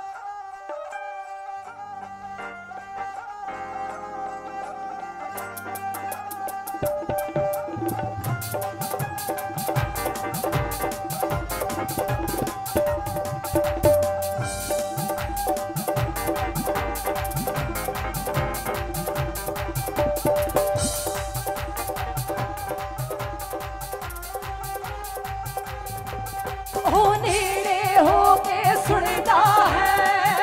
[SPEAKER 1] ओ नेड़े होके सुनता है,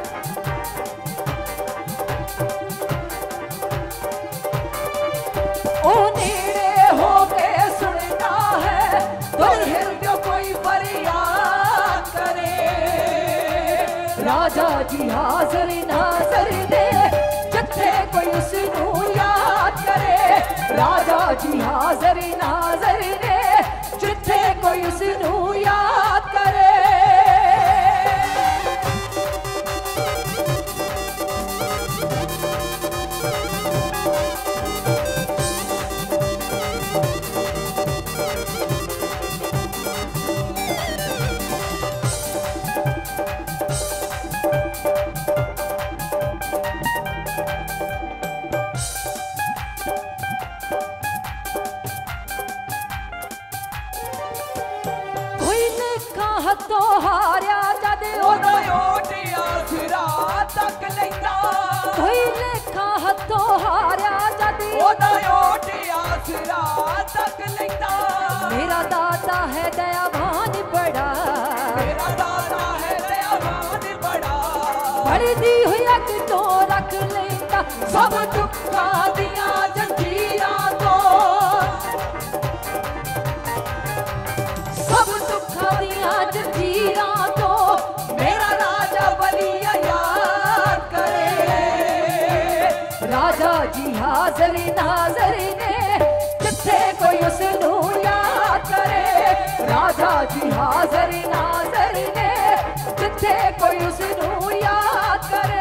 [SPEAKER 1] ओ नेड़े होके सुनता है, दुल्हन जो कोई फरियाद करे। राजा जी हाजिर नाजर दे, जिथे कोई उसनूं याद करे। राजा जी हाजिर नाजर दे, जिथे कोई उसनूं याद करे। हथों हारिया जद
[SPEAKER 3] ओदा ओटिया सिरा तक लैंदा
[SPEAKER 1] कोई लेखा हथों हारिया जद
[SPEAKER 3] ओदा ओटिया सिरा तक लैंदा
[SPEAKER 1] मेरा दाता है दयावान बड़ा
[SPEAKER 3] मेरा दाता है दयावान बड़ा
[SPEAKER 1] बड़ी दी हुई अग तो रख लेंदा
[SPEAKER 3] सब दुखा दिया जंजीरां तो
[SPEAKER 1] सब दुखा दिया जंजीरां तो
[SPEAKER 3] मेरा राजा बलिया याद करे
[SPEAKER 1] राजा जी हाज़र नाज़र ने जिथे कोई उसनू याद करे राजा जी हाज़र नाज़र ने जिथे कोई उसनू याद करे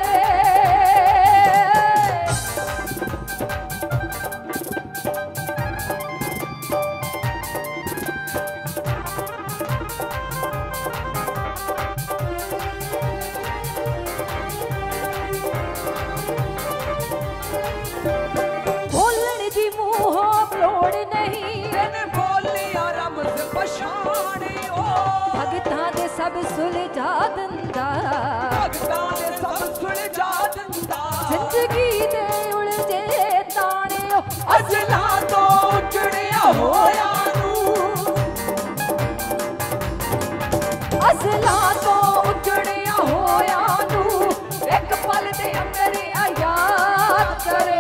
[SPEAKER 1] बोलने दी मुंहों लोड़ नहीं
[SPEAKER 3] मैंने बोलिया रमज पछाणे ओ
[SPEAKER 1] भगतां दे सब सुलझा दिंदा
[SPEAKER 3] भगतां ने सब सुलझा दिंदा
[SPEAKER 1] जिंदगी दे उलझे ताने ओ
[SPEAKER 3] अजला तो उजड़िया होया नू
[SPEAKER 1] असला तो उजड़िया होया नू एक पल दे अंदर आयात करे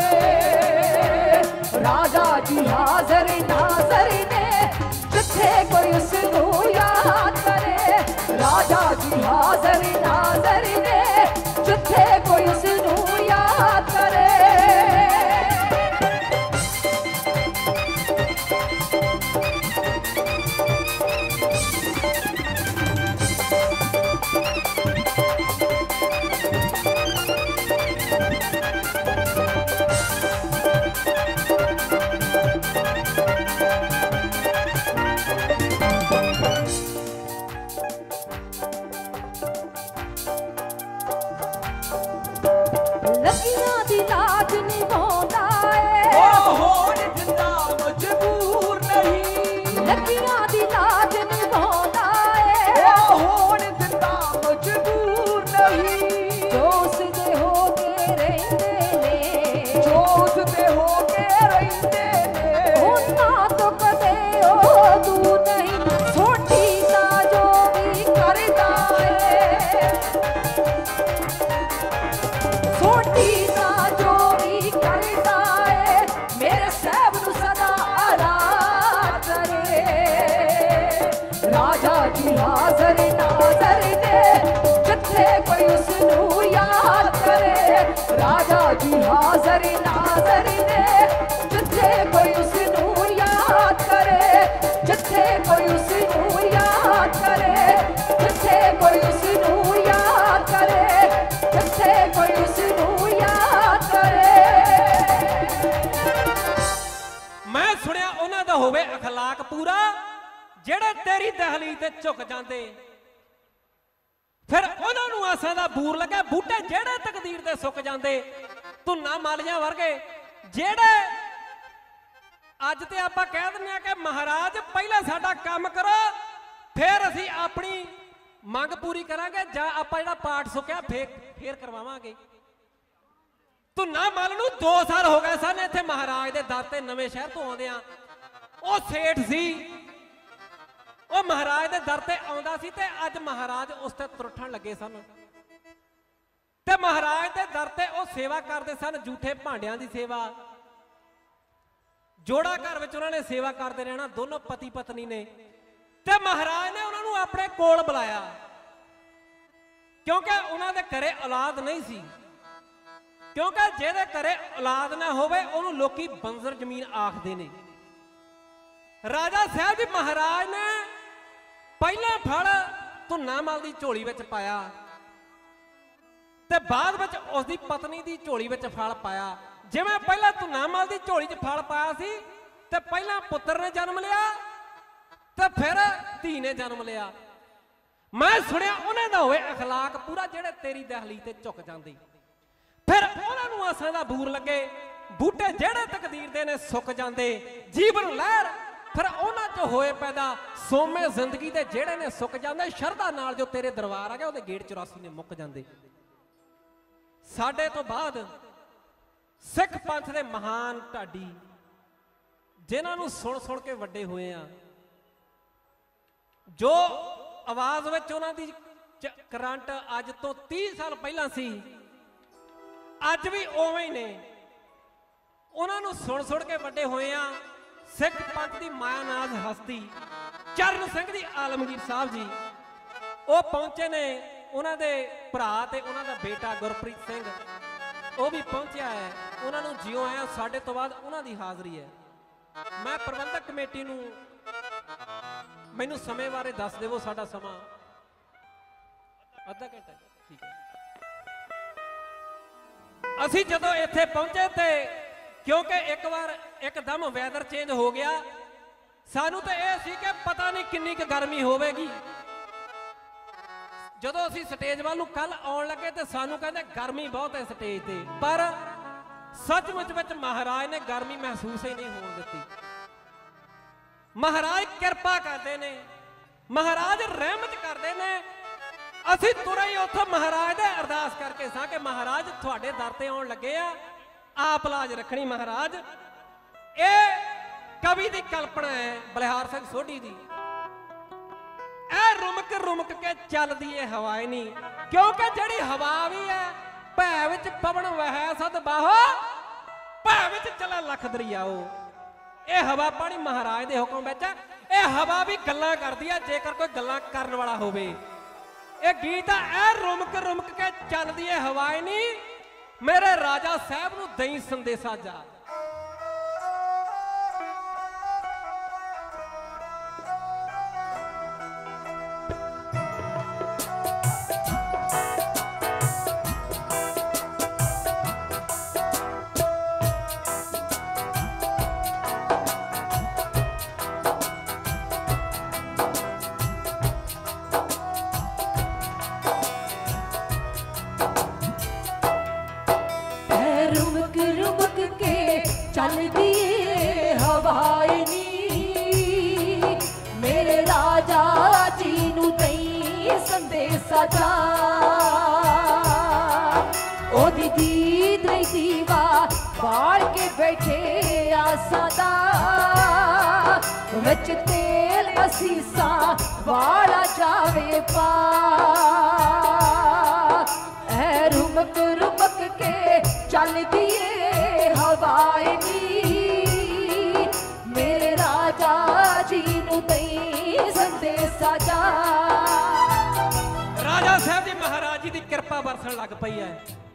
[SPEAKER 1] राजा जी हाज़र नाज़र ने जिथे कोई उसनू याद करे राजा जी हाज़र नाज़र ने जिथे कोई उसनू याद करे लगियां दी लाज निभांदा
[SPEAKER 3] ओ
[SPEAKER 1] है
[SPEAKER 3] होण दिंदा मजबूर नहीं
[SPEAKER 1] लगियां दी लाज निभांदा है
[SPEAKER 3] ओ होण दिंदा मजबूर नहीं
[SPEAKER 1] जो उसदे हो के रहिंदे ने
[SPEAKER 3] जो उसदे हो के रहिंदे ने
[SPEAKER 1] ਉਹਨਾਂ ਤੋਂ ਕਦੇ ਉਹ ਦੂਰ ਨਹੀਂ ਛੋਟੀ ਦਾ ਜੋ ਵੀ ਕਰਦਾ ਹੈ ਛੋਟੀ ਦਾ ਜੋ ਵੀ ਕਰਦਾ ਹੈ ਮੇਰੇ ਸਹਿਬ ਨੂੰ ਸਦਾ ਆਰਾਧ ਕਰੇ ਰਾਜਾ ਜੀ ਹਾਜ਼ਰ ਨਾਜ਼ਰ ਨੇ ਜਿੱਥੇ ਕੋਈ ਉਸ ਨੂੰ ਯਾਦ ਕਰੇ ਰਾਜਾ ਜੀ ਹਾਜ਼ਰ ਨਾਜ਼ਰ ਨੇ जिथे कोई उसनू याद करे जिथे कोई उसनू याद करे जिथे कोई उसनू याद करे जिथे कोई उसनू याद करे
[SPEAKER 2] मैं सुनिया उन्हां दा होवे अखलाक पूरा ਜਿਹੜੇ तेरी दहलीज ते झुक जांदे फिर उन्हां नूं आसां दा बूर लगे बूटे ਜਿਹੜੇ तकदीर ते सुक जांदे ਧੁੰਨਾ ਮਾਲੀਆਂ ਵਰਗੇ ਜਿਹੜੇ ਅੱਜ ਤੇ ਆਪਾਂ ਕਹਿ ਦਿੰਦੇ ਆ ਕਿ ਮਹਾਰਾਜ ਪਹਿਲਾਂ ਸਾਡਾ ਕੰਮ ਕਰੋ ਫਿਰ ਅਸੀਂ ਆਪਣੀ ਮੰਗ ਪੂਰੀ ਕਰਾਂਗੇ ਜਾਂ ਆਪਾਂ ਜਿਹੜਾ ਪਾਠ ਸੁੱਕਿਆ ਫੇਰ ਫੇਰ ਕਰਵਾਵਾਂਗੇ ਧੁੰਨਾ ਮੱਲ ਨੂੰ ਦੋ ਸਾਲ ਹੋ ਗਏ ਸਨ ਇੱਥੇ ਮਹਾਰਾਜ ਦੇ ਦਰ ਤੇ ਨਵੇਂ ਸ਼ਹਿਰ ਤੋਂ ਆਉਂਦੇ ਆ ਉਹ ਸੇਠ ਸੀ ਉਹ ਮਹਾਰਾਜ ਦੇ ਦਰ ਤੇ ਆਉਂਦਾ ਸੀ ਤੇ ਅੱਜ ਮਹਾਰਾਜ ਉਸ ਤੇ ਤੁਰਠਣ ਲੱਗੇ ਸਨ ਤੇ ਮਹਾਰਾਜ ਦੇ ਦਰ ਤੇ ਉਹ ਸੇਵਾ ਕਰਦੇ ਸਨ ਝੂਠੇ ਭਾਂਡਿਆਂ ਦੀ ਸੇਵਾ ਜੋੜਾ ਘਰ ਵਿੱਚ ਉਹਨਾਂ ਨੇ ਸੇਵਾ ਕਰਦੇ ਰਹਿਣਾ ਦੋਨੋਂ ਪਤੀ ਪਤਨੀ ਨੇ ਤੇ ਮਹਾਰਾਜ ਨੇ ਉਹਨਾਂ ਨੂੰ ਆਪਣੇ ਕੋਲ ਬੁਲਾਇਆ ਕਿਉਂਕਿ ਉਹਨਾਂ ਦੇ ਘਰੇ ਔਲਾਦ ਨਹੀਂ ਸੀ ਕਿਉਂਕਿ ਜਿਹਦੇ ਘਰੇ ਔਲਾਦ ਨਾ ਹੋਵੇ ਉਹਨੂੰ ਲੋਕੀ ਬੰਜ਼ਰ ਜ਼ਮੀਨ ਆਖਦੇ ਨੇ ਰਾਜਾ ਸਾਹਿਬ ਜੀ ਮਹਾਰਾਜ ਨੇ ਪਹਿਲਾ ਫਲ ਧੁੰਨਾ ਮਲ ਦੀ ਝੋਲੀ ਵਿੱਚ ਪਾਇਆ ਤੇ ਬਾਅਦ ਵਿੱਚ ਉਸ ਦੀ ਪਤਨੀ ਦੀ ਝੋਲੀ ਵਿੱਚ ਫਲ ਪਾਇਆ ਜਿਵੇਂ ਪਹਿਲਾਂ ਧੁੰਨਾ ਮਲ ਦੀ ਝੋਲੀ 'ਚ ਫਲ ਪਾਇਆ ਸੀ ਤੇ ਪਹਿਲਾਂ ਪੁੱਤਰ ਨੇ ਜਨਮ ਲਿਆ ਤੇ ਫਿਰ ਧੀ ਨੇ ਜਨਮ ਲਿਆ ਮੈਂ ਸੁਣਿਆ ਉਹਨਾਂ ਦਾ ਹੋਵੇ ਅਖਲਾਕ ਪੂਰਾ ਜਿਹੜੇ ਤੇਰੀ ਦਹਲੀ ਤੇ ਝੁਕ ਜਾਂਦੇ ਫਿਰ ਉਹਨਾਂ ਨੂੰ ਆਸਾਂ ਦਾ ਬੂਰ ਲੱਗੇ ਬੂਟੇ ਜਿਹੜੇ ਤਕਦੀਰ ਦੇ ਨੇ ਸੁੱਕ ਜਾਂਦੇ ਜੀਵਨ ਲਹਿਰ फिर उन्हां चों होए पैदा सोमे जिंदगी दे जेड़े ने सुक जांदे शरधा नाल जो तेरे दरबार आ गए उहदे गेट चौरासी ने मुक जांदे। साडे तो बाद सिख पंथ दे महान ढाडी जिन्हां नूं सुन सुन के वड्डे होए आ, जो आवाज विच उन्हां दी करंट अज तो तीस साल पहलां सी अज भी उवें ही ने। उन्हां नूं सुन सुन के वड्डे होए आ। सिख पंथ की मायानाज हस्ती चरण सिंह जी आलमगीर साहब जी वो पहुंचे ने, उन्हां दे भरा ते उन्हां दा बेटा गुरप्रीत सिंह वो भी पहुंचा है। उन्होंने जियो आया साढ़े तो बाद उन्हां दी हाज़री है। मैं प्रबंधक कमेटी नूं मैनू समय बारे दस देवो, साडा समा अद्धा घंटा ठीक है। असी जदों इत्थे पहुंचे थे क्योंकि एक बार एकदम वैदर चेंज हो गया, सानू तो यह सी कि पता नहीं किन्नी क गर्मी होवेगी। जदों असी स्टेज वाल नूं कल आउण लगे तो सानू कहंदे गर्मी बहुत है स्टेज ते, पर सचमुच विच महाराज ने गर्मी महसूस ही नहीं होण दित्ती। महाराज किरपा करते ने, महाराज रहमत करते ने। असी तुरे ही उत्थों महाराज दे अरदास करके सा कि महाराज तुहाडे दर ते आउण लगे आ, आप लाज रखनी महाराज। ये कवि की कल्पना है बलिहार सिंह सोढ़ी दी। ए रुमक रुमक के चलदी है हवाएं नहीं, क्योंकि जड़ी हवा भी है भै विच पवन वह सद बाहो, भै विच चला लख दरियाओ। ये हवा पानी महाराज दे हुक्म विच, ये हवा भी गल्लां करदी है जेकर कोई गल्लां करन वाला होवे। ये गीत है ए रुमक रुमक के चलदी है हवाएं नहीं, मेरे राजा साहब नूं दई संदेशा जा।
[SPEAKER 1] सजा ओ दीदी दीवा बाल के बैठे आसादा विच तेल असीसा वाला जावे पा। ऐ रुमक रुमक के चल दिए हवाएं नी, मेरे राजा जी नूं दई संदेशा जा।
[SPEAKER 2] राजा साहब जी महाराज जी की कृपा बरसन लग पई है।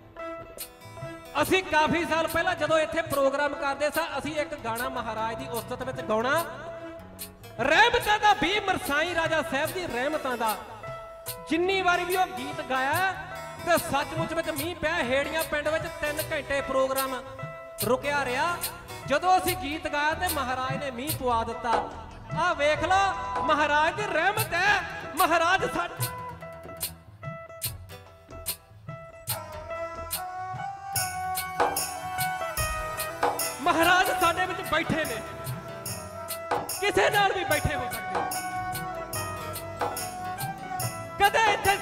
[SPEAKER 2] असी काफी साल पहला जदों इत्थे प्रोग्राम करते सा, असी एक गाना महाराज की उस्तत विच गाउणा, रहमतां दा भी मरसाई राजा साहब जी रहमतां दा। जिन्नी बारी भी वो गीत गाया तो सचमुच विच मींह पिया। हेड़ियां पिंड विच तीन घंटे प्रोग्राम रुकिया रहा। जदों असी गीत गाया तो महाराज ने मींह पवा दिता। आ वेख लो महाराज की रहमत है। महाराज साडे महाराज साडे विच बैठे ने, किसे नाल भी बैठे हो सकते। कदे इत्थे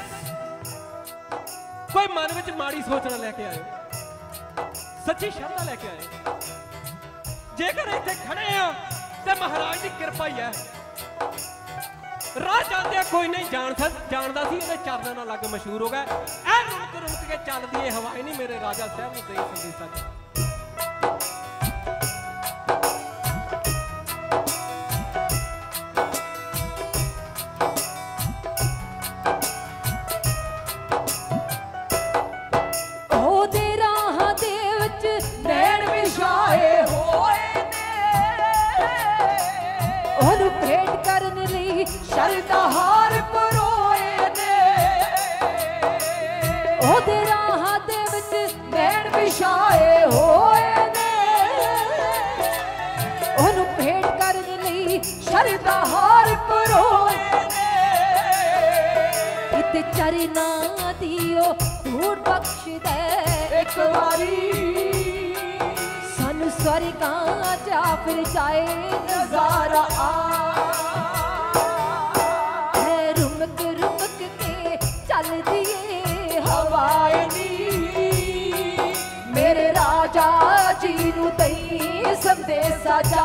[SPEAKER 2] कोई मन विच माड़ी सोचना लेके आए, सच्ची शरधा लेके आए। जेकर इत्थे खड़े हो तो महाराज की कृपा ही है। राह जाते कोई नहीं जान जानता सी, इहदे चरणों नाल लग मशहूर हो गया। ऐ रुमक रुमक के चलदी है हवाएं नहीं, मेरे राजा साहब नूं दई संदेशा जा।
[SPEAKER 1] शरदा हार परोए ने ओदे राह दे विच नैण विछाए होए ने, ओनू भेंट करन लई शरदा हार परोए ने। इते चरना दियो धूड़ बख्श दे एक वारी, सानू स्वर्ग द्वारिका जा फिर चाहे नजारा आ है रुमक रुमक के चल दिए हवाएं नी मेरे राजा जी नू दई संदेशा जा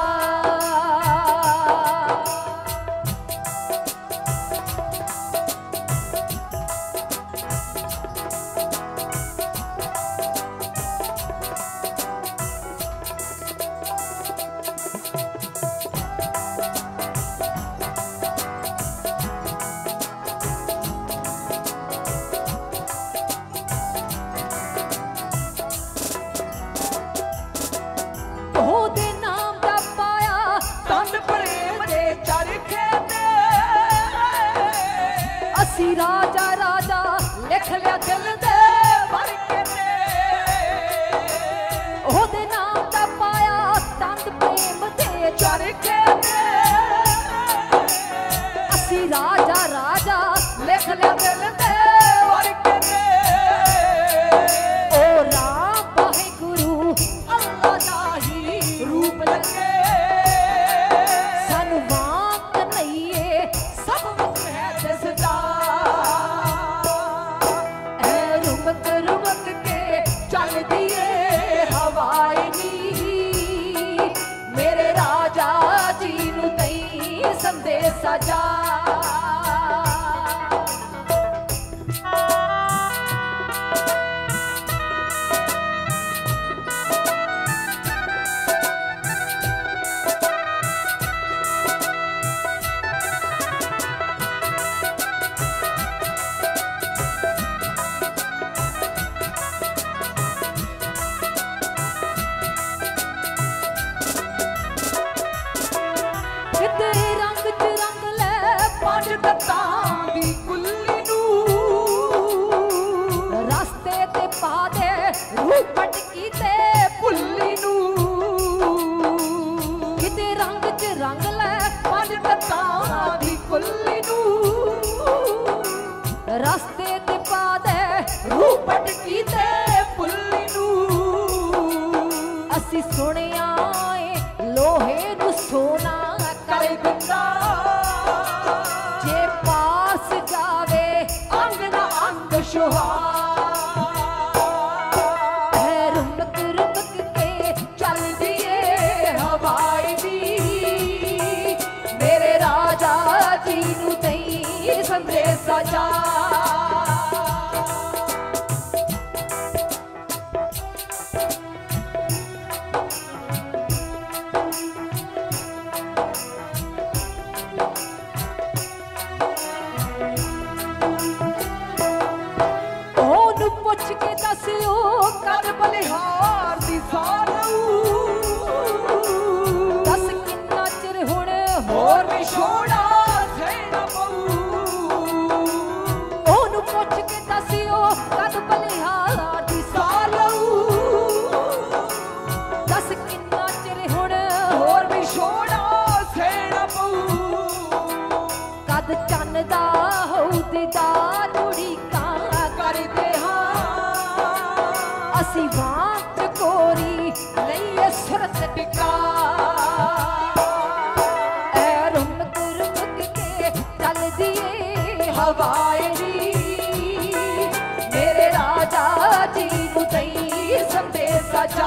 [SPEAKER 1] राजा राजा लिख लिया दिल दे भर के ओदे नाम दा पाया तंद प्रेम दे चरखे असी राजा राजा लिख लिया दिल दे भर के ओ राम वाहे गुरु अल्लाह दा ही रूप लगे सानू वाक नहीं सब कुछ है दसदा रुमक के चल दिए हवाएं नी मेरे राजा जी नू दई संदेशा जा रास्ते ते पा दे रूपट की ते पुल्ली नू असी सुनिया लोहे नू सोना कर दिंदा जे पास जावे अंग ना अंग सुहा रुमक रुमक के चल दिए हवाएं नी मेरे राजा जी नू दई संदेशा जा मेरे राजा जी नू दई संदेशा जा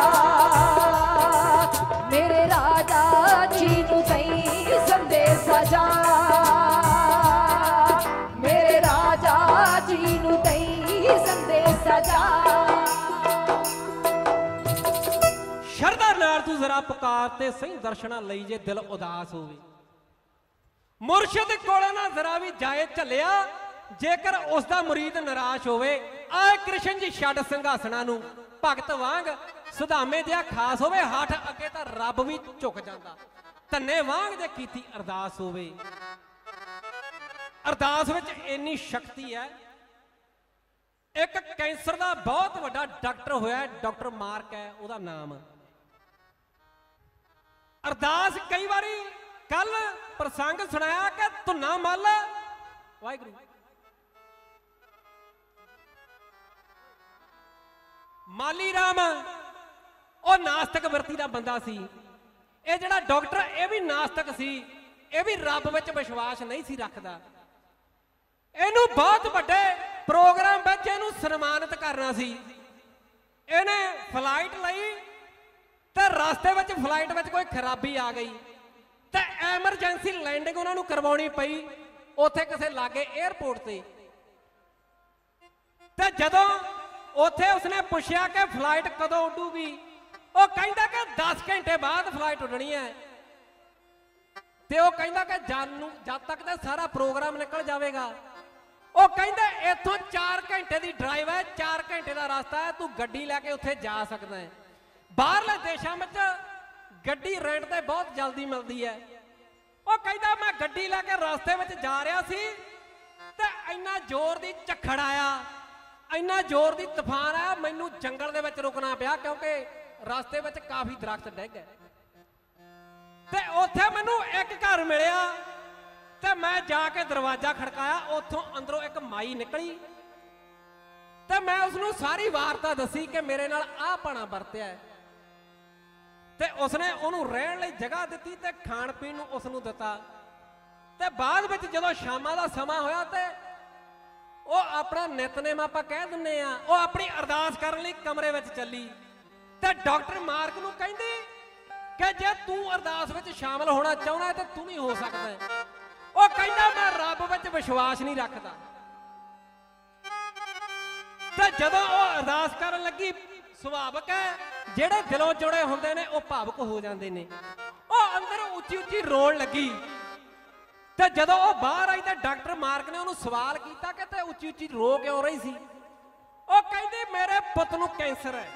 [SPEAKER 1] मेरे राजा जी नू दई संदेशा जा मेरे राजा जी नू दई संदेशा जा
[SPEAKER 2] शरदा नाल तू जरा पुकार ते सही दर्शना लई जे दिल उदास होवे मुर्शिद कोले ना जरा भी जाए झलिया जेकर उसका मुरीद निराश होवे आए कृष्ण जी छड़ संघासना नू भगत वांग सुदामे दिया खास होवे हठ अगे तां रब भी झुक जांदा धन्ने वांग जे कीती अरदास होवे अरदास विच इन्नी शक्ति है। एक कैंसर का बहुत बड़ा डॉक्टर होया डॉक्टर मार्क है उहदा नाम अरदास कई बारी कल प्रसंग सुनाया कि धुना मल वाहिगुरू माली राम ਉਹ ਨਾਸਤਕ ਵਰਤੀ ਦਾ ਬੰਦਾ ਸੀ। ਇਹ ਜਿਹੜਾ ਡਾਕਟਰ ਇਹ ਵੀ ਨਾਸਤਕ ਸੀ, ਇਹ ਵੀ ਰੱਬ ਵਿੱਚ ਵਿਸ਼ਵਾਸ ਨਹੀਂ ਸੀ ਰੱਖਦਾ। ਇਹਨੂੰ ਬਹੁਤ ਵੱਡੇ ਪ੍ਰੋਗਰਾਮ ਵਿੱਚ ਇਹਨੂੰ ਸਨਮਾਨਿਤ ਕਰਨਾ ਸੀ। ਇਹਨੇ ਫਲਾਈਟ ਲਈ ਤੇ ਰਸਤੇ ਵਿੱਚ ਫਲਾਈਟ ਵਿੱਚ ਕੋਈ ਖਰਾਬੀ ਆ ਗਈ ਤੇ ਐਮਰਜੈਂਸੀ ਲੈਂਡਿੰਗ ਉਹਨਾਂ ਨੂੰ ਕਰਵਾਉਣੀ ਪਈ ਉੱਥੇ ਕਿਸੇ ਲਾਗੇ 에ਅਰਪੋਰਟ ਤੇ। ਤੇ ਜਦੋਂ ਉੱਥੇ ਉਸਨੇ ਪੁੱਛਿਆ ਕਿ ਫਲਾਈਟ ਕਦੋਂ ਉੱਡੂਗੀ, ਉਹ ਕਹਿੰਦਾ ਕਿ ਦਸ ਘੰਟੇ ਬਾਅਦ ਫਲਾਈਟ ਉੱਡਣੀ ਹੈ। ਤੇ ਉਹ ਕਹਿੰਦਾ ਕਿ ਜਦ ਨੂੰ ਜਦ ਤੱਕ ਤੇ ਸਾਰਾ ਪ੍ਰੋਗਰਾਮ ਨਿਕਲ ਜਾਵੇਗਾ। ਉਹ ਕਹਿੰਦਾ ਇੱਥੋਂ ਚਾਰ ਘੰਟੇ ਦੀ ਡਰਾਈਵ ਹੈ, ਚਾਰ ਘੰਟੇ ਦਾ ਰਸਤਾ ਹੈ, ਤੂੰ ਗੱਡੀ ਲੈ ਕੇ ਉੱਥੇ ਜਾ ਸਕਦਾ ਹੈ। ਬਾਹਰਲੇ ਦੇਸ਼ਾਂ ਵਿੱਚ ਗੱਡੀ ਰੈਂਟ ਤੇ ਬਹੁਤ ਜਲਦੀ ਮਿਲਦੀ ਹੈ। ਉਹ ਕਹਿੰਦਾ ਮੈਂ ਗੱਡੀ ਲੈ ਕੇ ਰਸਤੇ ਵਿੱਚ ਜਾ ਰਿਹਾ ਸੀ ਤੇ ਇੰਨਾ ਜ਼ੋਰ ਦੀ ਝੱਖੜ ਆਇਆ, ਇੰਨਾ ਜ਼ੋਰ ਦੀ ਤੂਫਾਨ ਆਇਆ, ਮੈਨੂੰ ਜੰਗਲ ਦੇ ਵਿੱਚ ਰੁਕਣਾ ਪਿਆ ਕਿਉਂਕਿ ਰਸਤੇ ਵਿੱਚ ਕਾਫੀ ਦਰਖਤ ਡਿੱਗ ਗਏ। ਤੇ ਉੱਥੇ ਮੈਨੂੰ ਇੱਕ ਘਰ ਮਿਲਿਆ ਤੇ ਮੈਂ ਜਾ ਕੇ ਦਰਵਾਜ਼ਾ ਖੜਕਾਇਆ। ਉੱਥੋਂ ਅੰਦਰੋਂ ਇੱਕ ਮਾਈ ਨਿਕਲੀ ਤੇ ਮੈਂ ਉਸਨੂੰ ਸਾਰੀ ਵਾਰਤਾ ਦੱਸੀ ਕਿ ਮੇਰੇ ਨਾਲ ਆਹ ਪਾਣਾ ਵਰਤਿਆ ਤੇ ਉਸਨੇ ਉਹਨੂੰ ਰਹਿਣ ਲਈ ਜਗ੍ਹਾ ਦਿੱਤੀ ਤੇ ਖਾਣ ਪੀਣ ਨੂੰ ਉਸਨੂੰ ਦਿੱਤਾ। ਤੇ ਬਾਅਦ ਵਿੱਚ ਜਦੋਂ ਸ਼ਾਮਾਂ ਦਾ ਸਮਾਂ ਹੋਇਆ ਤੇ ਉਹ ਆਪਣਾ ਨਿਤਨੇਮ ਆਪਾਂ ਕਹਿ ਦਿੰਨੇ ਆ, ਉਹ ਆਪਣੀ ਅਰਦਾਸ ਕਰਨ ਲਈ ਕਮਰੇ ਵਿੱਚ ਚੱਲੀ ਤੇ ਡਾਕਟਰ ਮਾਰਕ ਨੂੰ ਕਹਿੰਦੀ ਕਿ ਜੇ ਤੂੰ ਅਰਦਾਸ ਵਿੱਚ ਸ਼ਾਮਲ ਹੋਣਾ ਚਾਹੁੰਦਾ ਤੇ ਤੂੰ ਵੀ ਹੋ ਸਕਦਾ। ਉਹ ਕਹਿੰਦਾ ਮੈਂ ਰੱਬ ਵਿੱਚ ਵਿਸ਼ਵਾਸ ਨਹੀਂ ਰੱਖਦਾ। ਤੇ ਜਦੋਂ ਉਹ ਅਰਦਾਸ ਕਰਨ ਲੱਗੀ, ਸੁਭਾਵਕ ਹੈ ਜਿਹੜੇ ਦਿਲੋਂ ਜੁੜੇ ਹੁੰਦੇ ਨੇ ਉਹ ਭਾਵੁਕ ਹੋ ਜਾਂਦੇ ਨੇ। ਉਹ ਅੰਦਰ ਉੱਚੀ ਉੱਚੀ ਰੋਣ ਲੱਗੀ ਤੇ ਜਦੋਂ ਉਹ ਬਾਹਰ ਆਈ ਤਾਂ ਡਾਕਟਰ ਮਾਰਕ ਨੇ ਉਹਨੂੰ ਸਵਾਲ ਕੀਤਾ ਕਿ ਤੇ ਉੱਚੀ ਉੱਚੀ ਰੋ ਕਿਉਂ ਰਹੀ ਸੀ। ਉਹ ਕਹਿੰਦੀ ਮੇਰੇ ਪੁੱਤ ਨੂੰ ਕੈਂਸਰ ਹੈ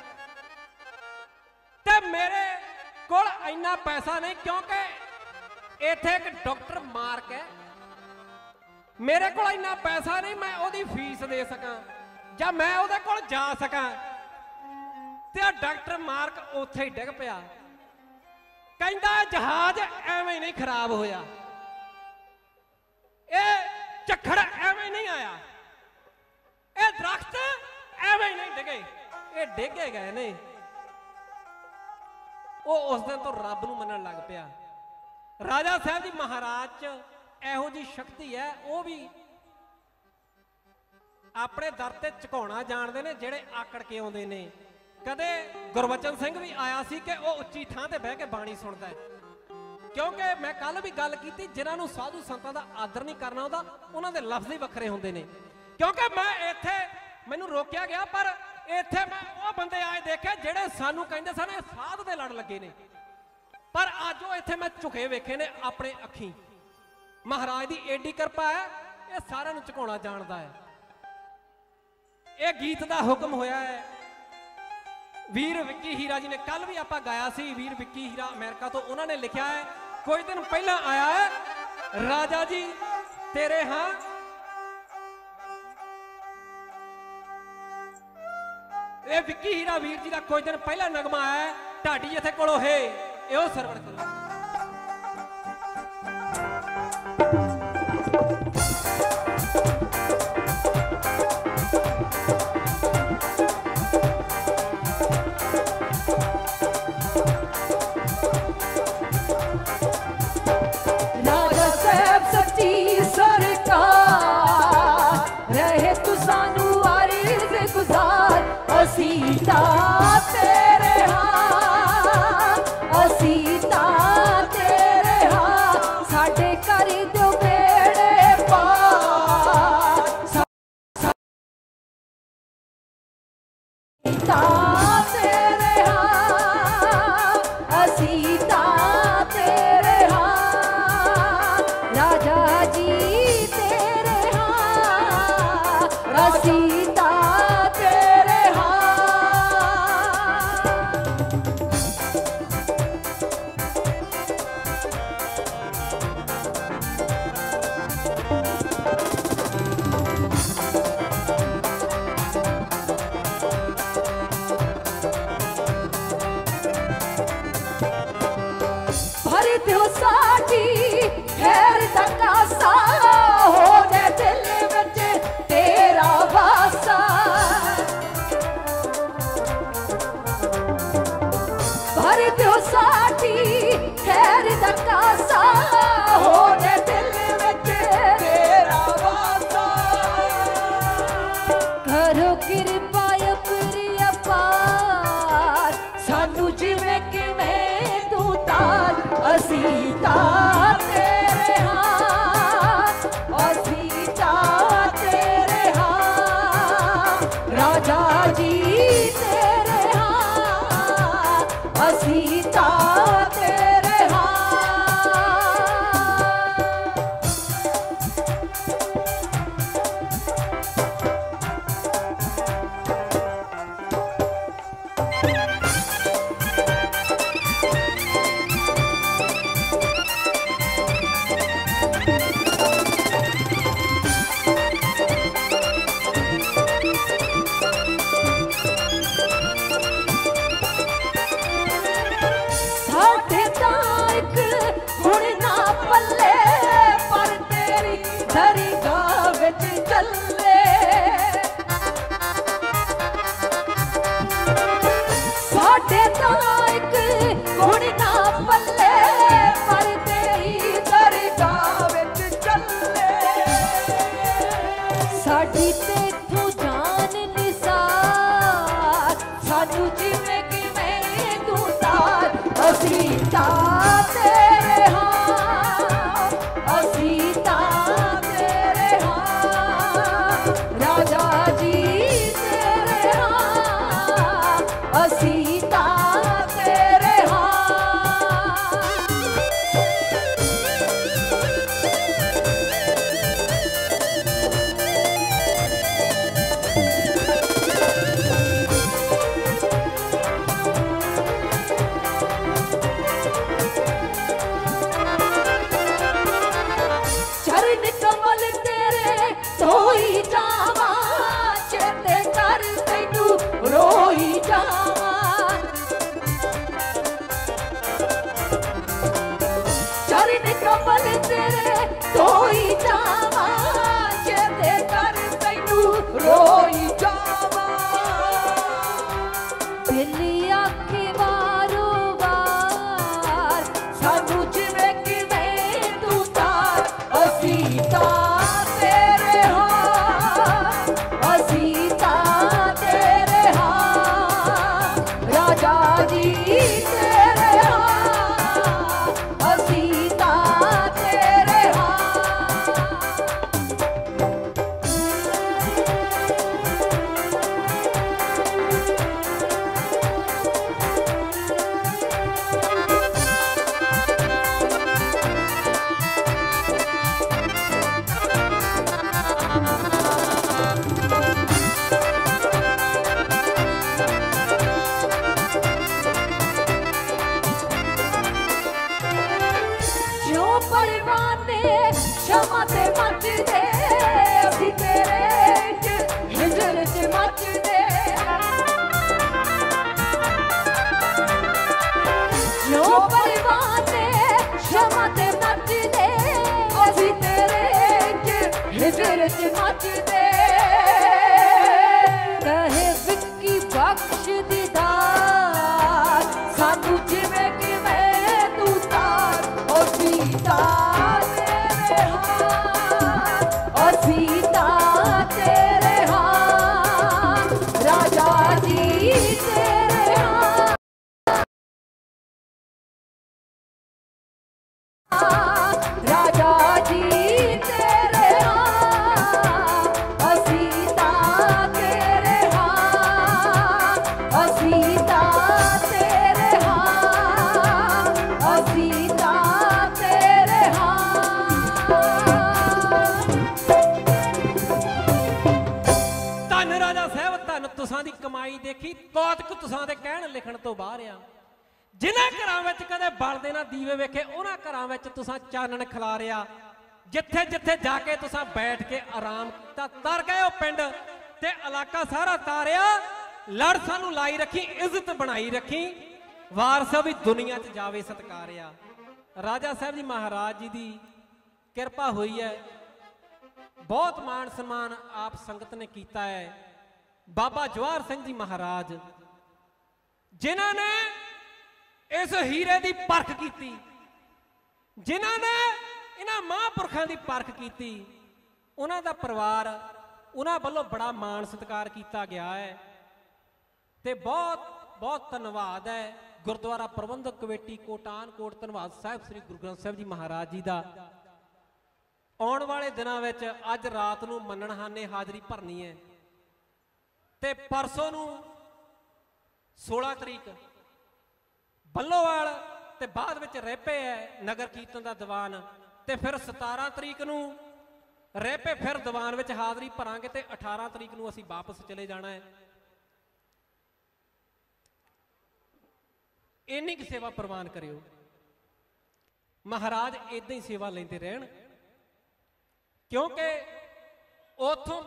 [SPEAKER 2] ਤੇ ਮੇਰੇ ਕੋਲ ਇੰਨਾ ਪੈਸਾ ਨਹੀਂ ਕਿਉਂਕਿ ਇੱਥੇ ਇੱਕ ਡਾਕਟਰ ਮਾਰਕ ਹੈ, ਮੇਰੇ ਕੋਲ ਇੰਨਾ ਪੈਸਾ ਨਹੀਂ ਮੈਂ ਉਹਦੀ ਫੀਸ ਦੇ ਸਕਾਂ ਜਾਂ ਮੈਂ ਉਹਦੇ ਕੋਲ ਜਾ ਸਕਾਂ। ਤੇ ਆ ਡਾਕਟਰ ਮਾਰਕ ਉੱਥੇ ਹੀ ਡਿੱਗ ਪਿਆ। ਕਹਿੰਦਾ ਜਹਾਜ਼ ਐਵੇਂ ਨਹੀਂ ਖਰਾਬ ਹੋਇਆ, ਇਹ ਝੱਖੜ ਐਵੇਂ ਨਹੀਂ ਆਇਆ, ਇਹ ਦਰਖਤ ਐਵੇਂ ਨਹੀਂ ਡਿੱਗੇ, ਇਹ ਡਿੱਗੇ ਗਏ ਨੇ। ਉਹ ਉਸ ਦਿਨ ਤੋਂ ਰੱਬ ਨੂੰ ਮੰਨਣ ਲੱਗ ਪਿਆ। ਰਾਜਾ ਸਾਹਿਬ ਜੀ ਮਹਾਰਾਜ ਚ ਇਹੋ ਜੀ ਸ਼ਕਤੀ ਹੈ, ਉਹ ਵੀ ਆਪਣੇ ਦਰ ਤੇ ਝੁਕਾਉਣਾ ਜਾਣਦੇ ਨੇ ਜਿਹੜੇ ਆਕੜ ਕੇ ਆਉਂਦੇ ਨੇ। ਕਦੇ ਗੁਰਬਚਨ ਸਿੰਘ ਵੀ ਆਇਆ ਸੀ ਕਿ ਉਹ ਉੱਚੀ ਥਾਂ ਤੇ ਬਹਿ ਕੇ ਬਾਣੀ ਸੁਣਦਾ ਹੈ, ਕਿਉਂਕਿ ਮੈਂ ਕੱਲ ਵੀ ਗੱਲ ਕੀਤੀ ਜਿਨ੍ਹਾਂ ਨੂੰ ਸਾਧੂ ਸੰਤਾਂ ਦਾ ਆਦਰ ਨਹੀਂ ਕਰਨਾ ਆਉਂਦਾ ਉਹਨਾਂ ਦੇ ਲਫ਼ਜ਼ ਹੀ ਵੱਖਰੇ ਹੁੰਦੇ ਨੇ। ਕਿਉਂਕਿ ਮੈਂ ਇੱਥੇ ਮੈਨੂੰ ਰੋਕਿਆ ਗਿਆ ਪਰ ਇੱਥੇ ਮੈਂ ਉਹ ਬੰਦੇ ਆਏ ਦੇਖੇ ਜਿਹੜੇ ਸਾਨੂੰ ਕਹਿੰਦੇ ਸਨ ਇਹ ਸਾਧ ਦੇ ਲੜ ਲੱਗੇ ਨੇ, ਪਰ ਅੱਜ ਉਹ ਇੱਥੇ ਮੈਂ ਝੁਕੇ ਵੇਖੇ ਨੇ ਆਪਣੇ ਅੱਖੀਂ। ਮਹਾਰਾਜ ਦੀ ਏਡੀ ਕਿਰਪਾ ਹੈ, ਇਹ ਸਾਰਿਆਂ ਨੂੰ ਝੁਕਾਉਣਾ ਜਾਣਦਾ ਹੈ। ਇਹ ਗੀਤ ਦਾ ਹੁਕਮ ਹੋਇਆ ਹੈ ਵੀਰ ਵਿੱਕੀ ਹੀਰਾ ਜੀ ਨੇ, ਕੱਲ ਵੀ ਆਪਾਂ ਗਾਇਆ ਸੀ। ਵੀਰ ਵਿੱਕੀ ਹੀਰਾ ਅਮਰੀਕਾ ਤੋਂ, ਉਹਨਾਂ ਨੇ ਲਿਖਿਆ ਹੈ ਕੁਝ ਦਿਨ ਪਹਿਲਾਂ ਆਇਆ ਹੈ ਰਾਜਾ ਜੀ ਤੇਰੇ ਹਾਂ ਇਹ ਵਿੱਕੀ ਹੀਰਾ ਵੀਰ ਜੀ ਦਾ ਕੁਝ ਦਿਨ ਪਹਿਲਾਂ ਨਗਮਾ ਆਇਆ ਹੈ ਢਾਡੀ ਜਿੱਥੇ ਕੋਲੋਂ ਹੈ ਇਹੋ ਸਰਵਣ ਕਰੋ।
[SPEAKER 1] राजा साहब सच्ची सरकार रहे तू सानू वारिस गुजार असीता तेरे हाँ असीता तेरे हाँ साडे कर दो बेड़े पार असीता तेरे हाँ असीता तेरे हाँ राजा जी तेरे हाँ असीता तेरे हाँ। भर दो साडी खैर तक आसा हो गए दिल विच तेरा वासा सानू जिवें किवें तू ताज असीं ताज तेरे हां असीं ताज तेरे हां राजा जी तेरे हां असीं ताज तेरे हां साढ़े तां इक हुण ना पल्ले पर तेरी दरगाह विच चले साढ़े तां इक हुण ना पल्ले पर तेरी दरगाह विच चले साडी तेथों जान निसार सानू जिवें किवें तू तार असीं ताज तेरे हां असीं ताज तेरे हां राजा जी तेरे हां असीं ताज तेरे हां चरण कमल तेरे धोई जावां चेते कर तैनू रोई जावां चरण कमल तेरे धोई जावां चेते कर तैनू रोई जावां दिल आखे वारो वार सानू जिवें किवें तू तार असीं ताज तेरे हां असीं ताज तेरे हां राजा जी तेरे हां असीं ताज तेरे हां जो परवाने शमा ते मचदे असीं तेरे च हिजर च मचदे जो परवाने शमा ते मचदे असीं तेरे च हिजर च मचदे कहे विक्की बख्श दीदार सानू जिवें किवें तू तार असीं ताज तेरे हां असीं ताज तेरे हां राजा जी तेरे हां राजा जी तेरे हां असीं ताज तेरे हां असीं ताज तेरे हां असीं ताज तेरे हां
[SPEAKER 2] ਧੰਨ ਰਾਜਾ ਸਾਹਿਬ ਧੰਨ ਤੁਸਾਂ ਦੀ ਕਮਾਈ ਦੇਖੀ ਕੌਤਕ ਤੁਸਾਂ ਦੇ ਕਹਿਣ ਲਿਖਣ ਤੋਂ ਬਾਹਰ ਆ ਜਿਨ੍ਹਾਂ ਘਰਾਂ ਵਿੱਚ ਕਦੇ ਬਲਦੇ ਨਾ ਦੀਵੇ ਵੇਖੇ ਉਹਨਾਂ ਘਰਾਂ ਵਿੱਚ ਤੁਸਾਂ ਚਾਨਣ ਖਿਲਾਰਿਆ ਜਿੱਥੇ ਜਿੱਥੇ ਜਾ ਕੇ ਤੁਸਾਂ ਬੈਠ ਕੇ ਆਰਾਮ ਕੀਤਾ ਤਰ ਗਏ ਉਹ ਪਿੰਡ ਤੇ ਇਲਾਕਾ ਸਾਰਾ ਤਾਰਿਆ ਲੜ ਸਾਨੂੰ ਲਾਈ ਰੱਖੀ ਇੱਜ਼ਤ ਬਣਾਈ ਰੱਖੀ ਵਾਰਸ ਵੀ ਦੁਨੀਆ 'ਚ ਜਾਵੇ ਸਤਕਾਰਿਆ ਰਾਜਾ ਸਾਹਿਬ ਜੀ ਮਹਾਰਾਜ ਜੀ ਦੀ ਕਿਰਪਾ ਹੋਈ ਹੈ बहुत मान सम्मान आप संगत ने किया है। बाबा जवाहर सिंह जी महाराज जिन्होंने इस हीरे की परख की, जिन्होंने इन्हां महापुरखों की परख की, उन्हां दा परिवार उन्हां वालों बड़ा मान सत्कार किया गया है ते बहुत ਬਹੁਤ ਧੰਨਵਾਦ ਹੈ ਗੁਰਦੁਆਰਾ ਪ੍ਰਬੰਧਕ ਕਮੇਟੀ ਕੋਟਾਨਕੋਟ, ਧੰਨਵਾਦ ਸਾਹਿਬ ਸ੍ਰੀ ਗੁਰੂ ਗ੍ਰੰਥ ਸਾਹਿਬ ਜੀ ਮਹਾਰਾਜ ਜੀ ਦਾ। ਆਉਣ ਵਾਲੇ ਦਿਨਾਂ ਵਿੱਚ ਅੱਜ ਰਾਤ ਨੂੰ ਮੰਨਣਹਾਨੇ ਹਾਜ਼ਰੀ ਭਰਨੀ ਹੈ ਤੇ ਪਰਸੋਂ ਨੂੰ ਸੋਲਾਂ ਤਰੀਕ ਬੱਲੋਵਾਲ ਤੇ ਬਾਅਦ ਵਿੱਚ ਰੇਪੇ ਹੈ ਨਗਰ ਕੀਰਤਨ ਦਾ ਦੀਵਾਨ, ਤੇ ਫਿਰ ਸਤਾਰਾਂ ਤਰੀਕ ਨੂੰ ਰੇਪੇ ਫਿਰ ਦੀਵਾਨ ਵਿੱਚ ਹਾਜ਼ਰੀ ਭਰਾਂਗੇ ਤੇ ਅਠਾਰਾਂ ਤਰੀਕ ਨੂੰ ਅਸੀਂ ਵਾਪਸ ਚਲੇ ਜਾਣਾ ਹੈ। ਇੰਨੀ ਕੁ ਸੇਵਾ ਪ੍ਰਵਾਨ ਕਰਿਓ, ਮਹਾਰਾਜ ਇਦਾਂ ਹੀ ਸੇਵਾ ਲੈਂਦੇ ਰਹਿਣ, ਕਿਉਂਕਿ ਉਥੋਂ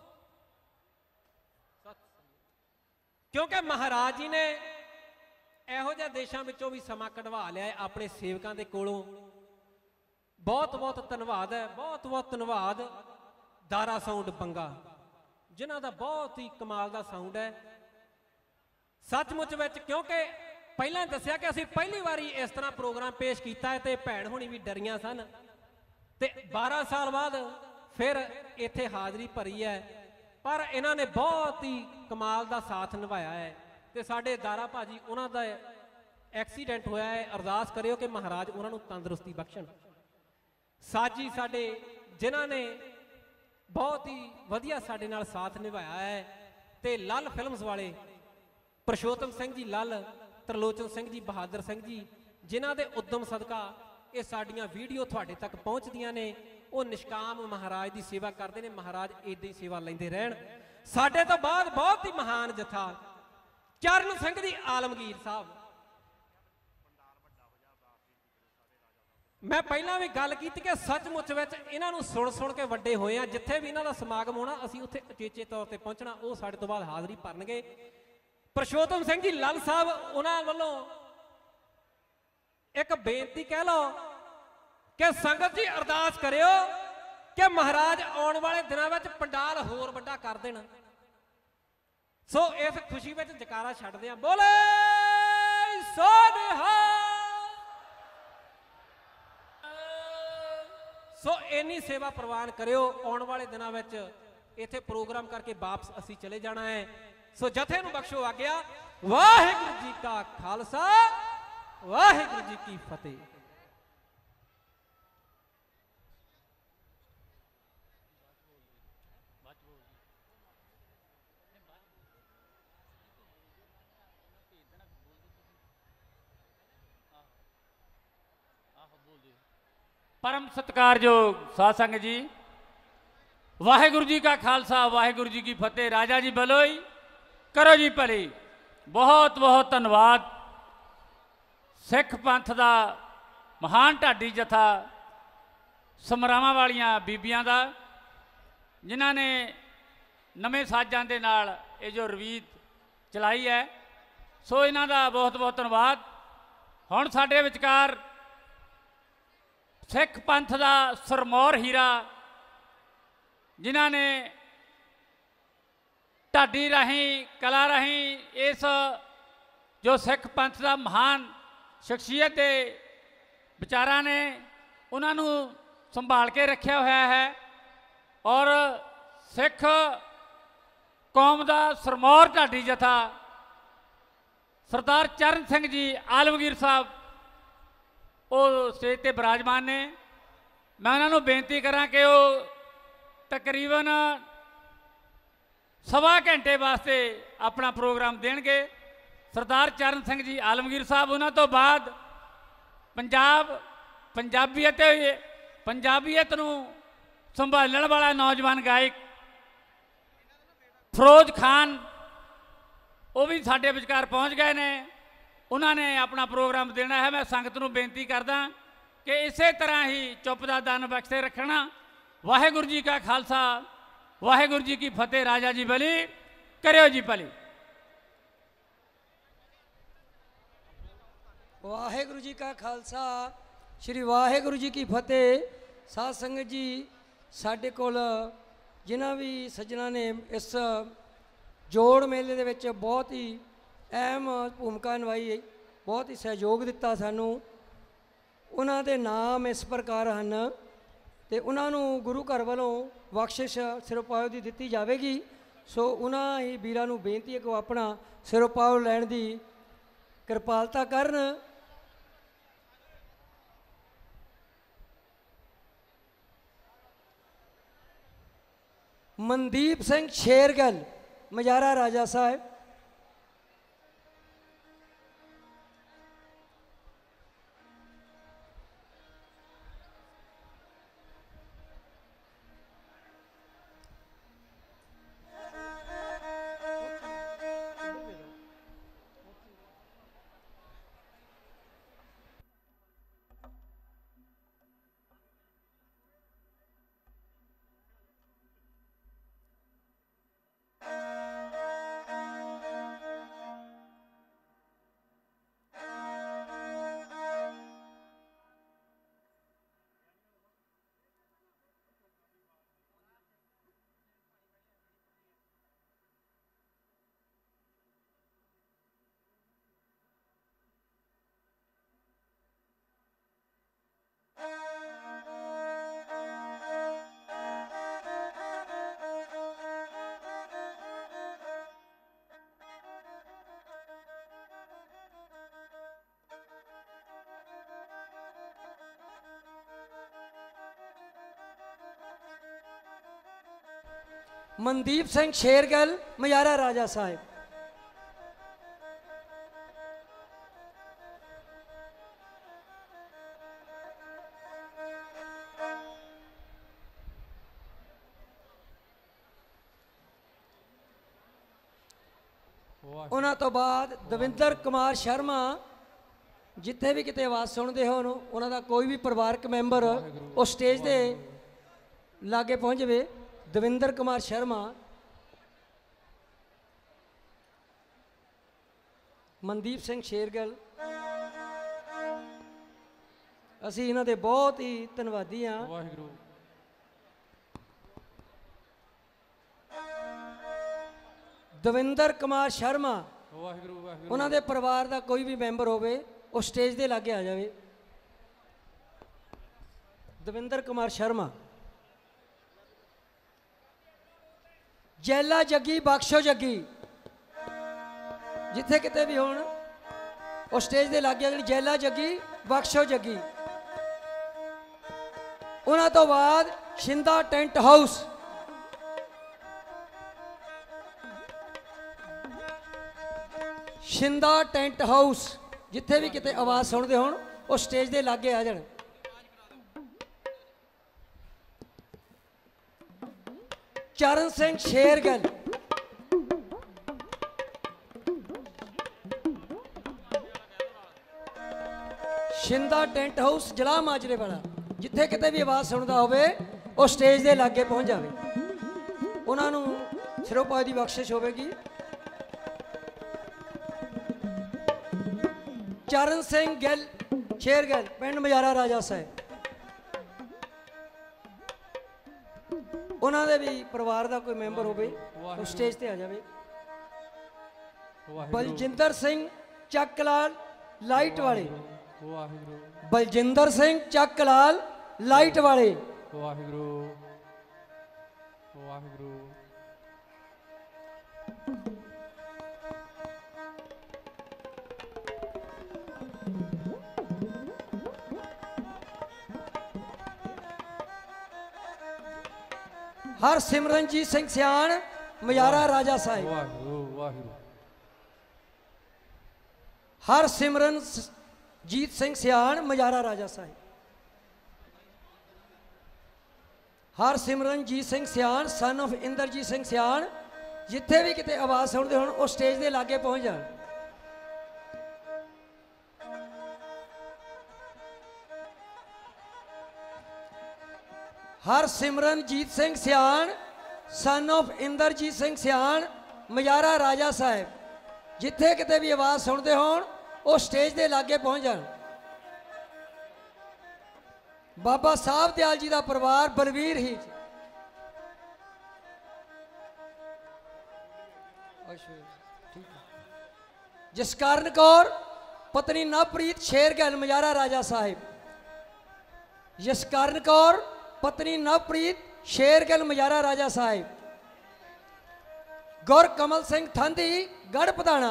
[SPEAKER 2] ਕਿਉਂਕਿ ਮਹਾਰਾਜ ਜੀ ਨੇ ਇਹੋ ਜਿਹੇ ਦੇਸ਼ਾਂ ਵਿੱਚੋਂ ਵੀ ਸਮਾਂ ਕਢਵਾ ਲਿਆ ਹੈ ਆਪਣੇ ਸੇਵਕਾਂ ਦੇ ਕੋਲੋਂ। ਬਹੁਤ ਬਹੁਤ ਧੰਨਵਾਦ ਹੈ, ਬਹੁਤ ਬਹੁਤ ਧੰਨਵਾਦ ਦਾਰਾ ਸਾਊਂਡ ਬੰਗਾ, ਜਿਨ੍ਹਾਂ ਦਾ ਬਹੁਤ ਹੀ ਕਮਾਲ ਦਾ ਸਾਊਂਡ ਹੈ ਸੱਚਮੁੱਚ ਵਿੱਚ। ਕਿਉਂਕਿ ਪਹਿਲਾਂ ਦੱਸਿਆ ਕਿ ਅਸੀਂ ਪਹਿਲੀ ਵਾਰੀ ਇਸ ਤਰ੍ਹਾਂ ਪ੍ਰੋਗਰਾਮ ਪੇਸ਼ ਕੀਤਾ ਹੈ ਤੇ ਭੈਣ ਹੋਣੀ ਵੀ ਡਰੀਆਂ ਸਨ, ਤੇ ਬਾਰਾਂ ਸਾਲ ਬਾਅਦ ਫਿਰ ਇੱਥੇ ਹਾਜ਼ਰੀ ਭਰੀ ਹੈ, ਪਰ ਇਹਨਾਂ ਨੇ ਬਹੁਤ ਹੀ ਕਮਾਲ ਦਾ ਸਾਥ ਨਿਭਾਇਆ ਹੈ। ਤੇ ਸਾਡੇ ਦਾਰਾ ਭਾਜੀ, ਉਹਨਾਂ ਦਾ ਐਕਸੀਡੈਂਟ ਹੋਇਆ ਹੈ, ਅਰਦਾਸ ਕਰਿਓ ਕਿ ਮਹਾਰਾਜ ਉਹਨਾਂ ਨੂੰ ਤੰਦਰੁਸਤੀ ਬਖਸ਼ਣ। ਸਾਜੀ ਸਾਡੇ ਜਿਨ੍ਹਾਂ ਨੇ ਬਹੁਤ ਹੀ ਵਧੀਆ ਸਾਡੇ ਨਾਲ ਸਾਥ ਨਿਭਾਇਆ ਹੈ, ਤੇ ਲੱਲ ਫਿਲਮਸ ਵਾਲੇ ਪ੍ਰਸ਼ੋਤਮ ਸਿੰਘ ਜੀ ਲੱਲ, ਤਰਲੋਚਨ ਸਿੰਘ ਜੀ, ਬਹਾਦਰ ਸਿੰਘ ਜੀ, ਜਿਨ੍ਹਾਂ ਦੇ ਉਦਮ ਸਦਕਾ ਇਹ ਸਾਡੀਆਂ ਵੀਡੀਓ ਤੁਹਾਡੇ ਤੱਕ ਪਹੁੰਚਦੀਆਂ ਨੇ। ਉਹ ਨਿਸ਼ਕਾਮ ਮਹਾਰਾਜ ਦੀ ਸੇਵਾ ਕਰਦੇ ਨੇ, ਮਹਾਰਾਜ ਇਦਾਂ ਹੀ ਸੇਵਾ ਲੈਂਦੇ ਰਹਿਣ। ਸਾਡੇ ਤੋਂ ਬਾਅਦ ਬਹੁਤ ਹੀ ਮਹਾਨ ਜਥਾ ਚਰਨ ਸਿੰਘ ਜੀ ਆਲਮਗੀਰ ਸਾਹਿਬ, ਮੈਂ ਪਹਿਲਾਂ ਵੀ ਗੱਲ ਕੀਤੀ ਕਿ ਸੱਚਮੁੱਚ ਵਿੱਚ ਇਹਨਾਂ ਨੂੰ ਸੁਣ ਸੁਣ ਕੇ ਵੱਡੇ ਹੋਏ ਆ। ਜਿੱਥੇ ਵੀ ਇਹਨਾਂ ਦਾ ਸਮਾਗਮ ਹੋਣਾ ਅਸੀਂ ਉੱਥੇ ਉਚੇਚੇ ਤੌਰ ਤੇ ਪਹੁੰਚਣਾ। ਉਹ ਸਾਡੇ ਤੋਂ ਬਾਅਦ ਹਾਜ਼ਰੀ ਭਰਨਗੇ। ਪ੍ਰਸ਼ੋਤਮ ਸਿੰਘ ਜੀ ਲੱਲ ਸਾਹਿਬ, ਉਹਨਾਂ ਵੱਲੋਂ ਇੱਕ ਬੇਨਤੀ ਕਹਿ ਲਓ ਕਿ ਸੰਗਤ ਜੀ ਅਰਦਾਸ ਕਰਿਓ ਕਿ ਮਹਾਰਾਜ ਆਉਣ ਵਾਲੇ ਦਿਨਾਂ ਵਿੱਚ ਪੰਡਾਲ ਹੋਰ ਵੱਡਾ ਕਰ ਦੇਣ। ਸੋ ਇਸ ਖੁਸ਼ੀ ਵਿੱਚ ਜਕਾਰਾ ਛੱਡਦੇ ਆ, ਬੋਲੇ ਸੋ ਨਿਹਾਲ। ਸੋ ਇੰਨੀ ਸੇਵਾ ਪ੍ਰਵਾਨ ਕਰਿਓ। ਆਉਣ ਵਾਲੇ ਦਿਨਾਂ ਵਿੱਚ ਇੱਥੇ ਪ੍ਰੋਗਰਾਮ ਕਰਕੇ ਵਾਪਸ ਅਸੀਂ ਚਲੇ ਜਾਣਾ ਹੈ। ਸੋ ਜਥੇ ਨੂੰ ਬਖਸ਼ੋ ਆਗਿਆ। ਵਾਹਿਗੁਰੂ ਜੀ ਕਾ ਖਾਲਸਾ, ਵਾਹਿਗੁਰੂ ਜੀ ਕੀ ਫਤਿਹ।
[SPEAKER 4] परम सत्कारयोग साध संगत जी, वाहिगुरु जी का खालसा वाहिगुरु जी की फतेह। राजा जी बलोई करो जी भली। बहुत बहुत धन्यवाद सिख पंथ का महान ढाडी जथा समरावां वालियां बीबियां दा, जिन्हां ने नवे साजां दे नाल ये जो रवीत चलाई है। सो इन्हां दा बहुत बहुत धन्यवाद। हुण साडे विचकार सिख पंथ का सरमौर हीरा, जिन्हां ने ढाडी राही कला राही इस जो सिख पंथ का महान शख्सियत के विचारा ने उन्होंने संभाल के रखा हुआ है, और सिख कौम का सरमौर ढाडी जथा सरदार चरण सिंह जी आलमगीर साहब वो स्टेज पर विराजमान ने। मैं उन्होंने बेनती करा कि वो तकरीबन सवा घंटे वास्ते अपना प्रोग्राम देंगे। सरदार चरण सिंह जी आलमगीर साहब, उन्होंने तो बाद पंजाब पंजाबीयत पंजाबीयत नूं संभालण वाला नौजवान गायक फिरोज खान वो भी साडे विचकार पहुँच गए ने। उन्होंने अपना प्रोग्राम देना है। मैं संगत नूं बेनती करदा कि इस तरह ही चुप दा दान बख्शे रखना। वाहिगुरु जी का खालसा वाहिगुरु जी की फतेह। राजा जी भली करियो जी भली।
[SPEAKER 5] वाहिगुरु जी का खालसा श्री वाहिगुरु जी की फतेह। साध संगत जी, साडे कोल जिन्हां भी सज्जणा ने इस जोड़ मेले दे विच बहुत ही अहम भूमिका निभाई, बहुत ही सहयोग दिता सानू। उन्हां दे नाम इस प्रकार हैं ते उन्हां नू गुरु घर वालों बख्शिश सिरोपायो दी दित्ती जाएगी। ਸੋ ਉਹਨਾਂ ਹੀ ਵੀਰਾਂ ਨੂੰ ਬੇਨਤੀ ਹੈ ਕਿ ਉਹ ਆਪਣਾ ਸਿਰੋਪਾਓ ਲੈਣ ਦੀ ਕਿਰਪਾਲਤਾ ਕਰਨ। ਮਨਦੀਪ ਸਿੰਘ ਸ਼ੇਰਗਿੱਲ ਮਜਾਰਾ ਰਾਜਾ ਸਾਹਿਬ। ਮਨਦੀਪ ਸਿੰਘ ਸ਼ੇਰਗਿੱਲ ਮਜਾਰਾ ਰਾਜਾ ਸਾਹਿਬ। ਉਹਨਾਂ ਤੋਂ ਬਾਅਦ ਦਵਿੰਦਰ ਕੁਮਾਰ ਸ਼ਰਮਾ। ਜਿੱਥੇ ਵੀ ਕਿਤੇ ਆਵਾਜ਼ ਸੁਣਦੇ ਹੋਣ ਉਹਨਾਂ ਦਾ ਕੋਈ ਵੀ ਪਰਿਵਾਰਕ ਮੈਂਬਰ ਉਹ ਸਟੇਜ ਦੇ ਲਾਗੇ ਪਹੁੰਚ ਜਾਵੇ। ਦਵਿੰਦਰ ਕੁਮਾਰ ਸ਼ਰਮਾ, ਮਨਦੀਪ ਸਿੰਘ ਸ਼ੇਰਗਿੱਲ, ਅਸੀਂ ਇਹਨਾਂ ਦੇ ਬਹੁਤ ਹੀ ਧੰਨਵਾਦੀ ਹਾਂ।
[SPEAKER 6] ਵਾਹਿਗੁਰੂ
[SPEAKER 5] ਦਵਿੰਦਰ ਕੁਮਾਰ ਸ਼ਰਮਾ,
[SPEAKER 6] ਵਾਹਿਗੁਰੂ ਵਾਹਿਗੁਰੂ
[SPEAKER 5] ਉਹਨਾਂ ਦੇ ਪਰਿਵਾਰ ਦਾ ਕੋਈ ਵੀ ਮੈਂਬਰ ਹੋਵੇ ਉਹ ਸਟੇਜ ਦੇ ਲਾਗੇ ਆ ਜਾਵੇ। ਦਵਿੰਦਰ ਕੁਮਾਰ ਸ਼ਰਮਾ। ਜੈਲਾ ਜੱਗੀ ਬਖਸ਼ੋ ਜੱਗੀ, ਜਿੱਥੇ ਕਿਤੇ ਵੀ ਹੋਣ ਉਹ ਸਟੇਜ ਦੇ ਲਾਗੇ ਜਿਹੜੀ ਜੈਲਾ ਜੱਗੀ ਬਖਸ਼ੋ ਜੱਗੀ। ਉਹਨਾਂ ਤੋਂ ਬਾਅਦ Shinda tent house. Shinda tent house, ਜਿੱਥੇ ਵੀ ਕਿਤੇ ਆਵਾਜ਼ ਸੁਣਦੇ ਹੋਣ ਉਹ ਸਟੇਜ ਦੇ ਲਾਗੇ ਆ ਜਾਣ। ਚਰਨ ਸਿੰਘ ਸ਼ੇਰਗਿੱਲ। ਸ਼ਿੰਦਾ ਟੈਂਟ ਹਾਊਸ ਜਲਾ ਮਾਜਰੇ ਵਾਲਾ, ਜਿੱਥੇ ਕਿਤੇ ਵੀ ਆਵਾਜ਼ ਸੁਣਦਾ ਹੋਵੇ ਉਹ ਸਟੇਜ ਦੇ ਲਾਗੇ ਪਹੁੰਚ ਜਾਵੇ। ਉਹਨਾਂ ਨੂੰ ਸਿਰੋਪਾਏ ਦੀ ਬਖਸ਼ਿਸ਼ ਹੋਵੇਗੀ। ਚਰਨ ਸਿੰਘ ਗਿੱਲ ਸ਼ੇਰਗਿੱਲ, ਪਿੰਡ ਮਜਾਰਾ ਰਾਜਾ ਸਾਹਿਬ। ਉਹਨਾਂ ਦੇ ਵੀ ਪਰਿਵਾਰ ਦਾ ਕੋਈ ਮੈਂਬਰ ਹੋਵੇ ਉਹ ਸਟੇਜ ਤੇ ਆ ਜਾਵੇ। ਬਲਜਿੰਦਰ ਸਿੰਘ ਚੱਕਲਾਲ ਲਾਈਟ ਵਾਲੇ।
[SPEAKER 6] ਵਾਹਿਗੁਰੂ
[SPEAKER 5] ਬਲਜਿੰਦਰ ਸਿੰਘ ਚੱਕਲਾਲ ਲਾਈਟ ਵਾਲੇ।
[SPEAKER 6] ਵਾਹਿਗੁਰੂ ਵਾਹਿਗੁਰੂ
[SPEAKER 5] ਹਰ ਸਿਮਰਨਜੀਤ ਸਿੰਘ ਸਿਆਣ ਮਜਾਰਾ ਰਾਜਾ ਸਾਹਿਬ।
[SPEAKER 6] ਵਾਹਿਗੁਰੂ ਵਾਹਿਗੁਰੂ
[SPEAKER 5] ਹਰ ਸਿਮਰਨਜੀਤ ਸਿੰਘ ਸਿਆਣ ਮਜਾਰਾ ਰਾਜਾ ਸਾਹਿਬ। ਹਰ ਸਿਮਰਨਜੀਤ ਸਿੰਘ ਸਿਆਣ ਸਨ of ਇੰਦਰਜੀਤ ਸਿੰਘ ਸਿਆਣ, ਜਿੱਥੇ ਵੀ ਕਿਤੇ ਆਵਾਜ਼ ਸੁਣਦੇ ਹੋਣ ਉਹ ਸਟੇਜ ਦੇ ਲਾਗੇ ਪਹੁੰਚ ਜਾਣ। ਹਰ ਸਿਮਰਨਜੀਤ ਸਿੰਘ ਸਿਆਣ ਸਨ of ਇੰਦਰਜੀਤ ਸਿੰਘ ਸਿਆਣ ਮਜਾਰਾ ਰਾਜਾ ਸਾਹਿਬ, ਜਿੱਥੇ ਕਿਤੇ ਵੀ ਆਵਾਜ਼ ਸੁਣਦੇ ਹੋਣ ਉਹ ਸਟੇਜ ਦੇ ਲਾਗੇ ਪਹੁੰਚ ਜਾਣ। ਬਾਬਾ ਸਾਹਿਬ ਦਿਆਲ ਜੀ ਦਾ ਪਰਿਵਾਰ ਬਲਵੀਰ ਹੀ ਜਸਕਰਨ ਕੌਰ ਪਤਨੀ ਨਵਪ੍ਰੀਤ ਸ਼ੇਰਗਿੱਲ ਮਜਾਰਾ ਰਾਜਾ ਸਾਹਿਬ। ਜਸਕਰਨ ਕੌਰ ਪਤਨੀ ਨਵਪ੍ਰੀਤ ਸ਼ੇਰਗਿੱਲ ਮਜਾਰਾ ਰਾਜਾ ਸਾਹਿਬ। गुरकमल सिंह थांदी गढ़ पधाना,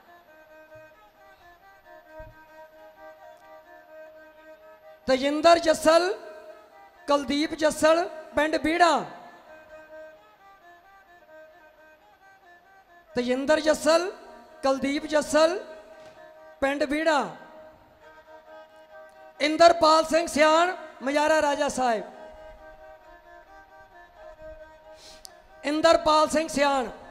[SPEAKER 5] तजिंदर जस्सल कुलदीप जस्सल पिंड बीड़ा, तजिंदर जस्सल कुलदीप जस्सल पिंड बीड़ा, इंदरपाल सिंह सियाण मजारा राजा साहिब, इंदरपाल सिंह सियाण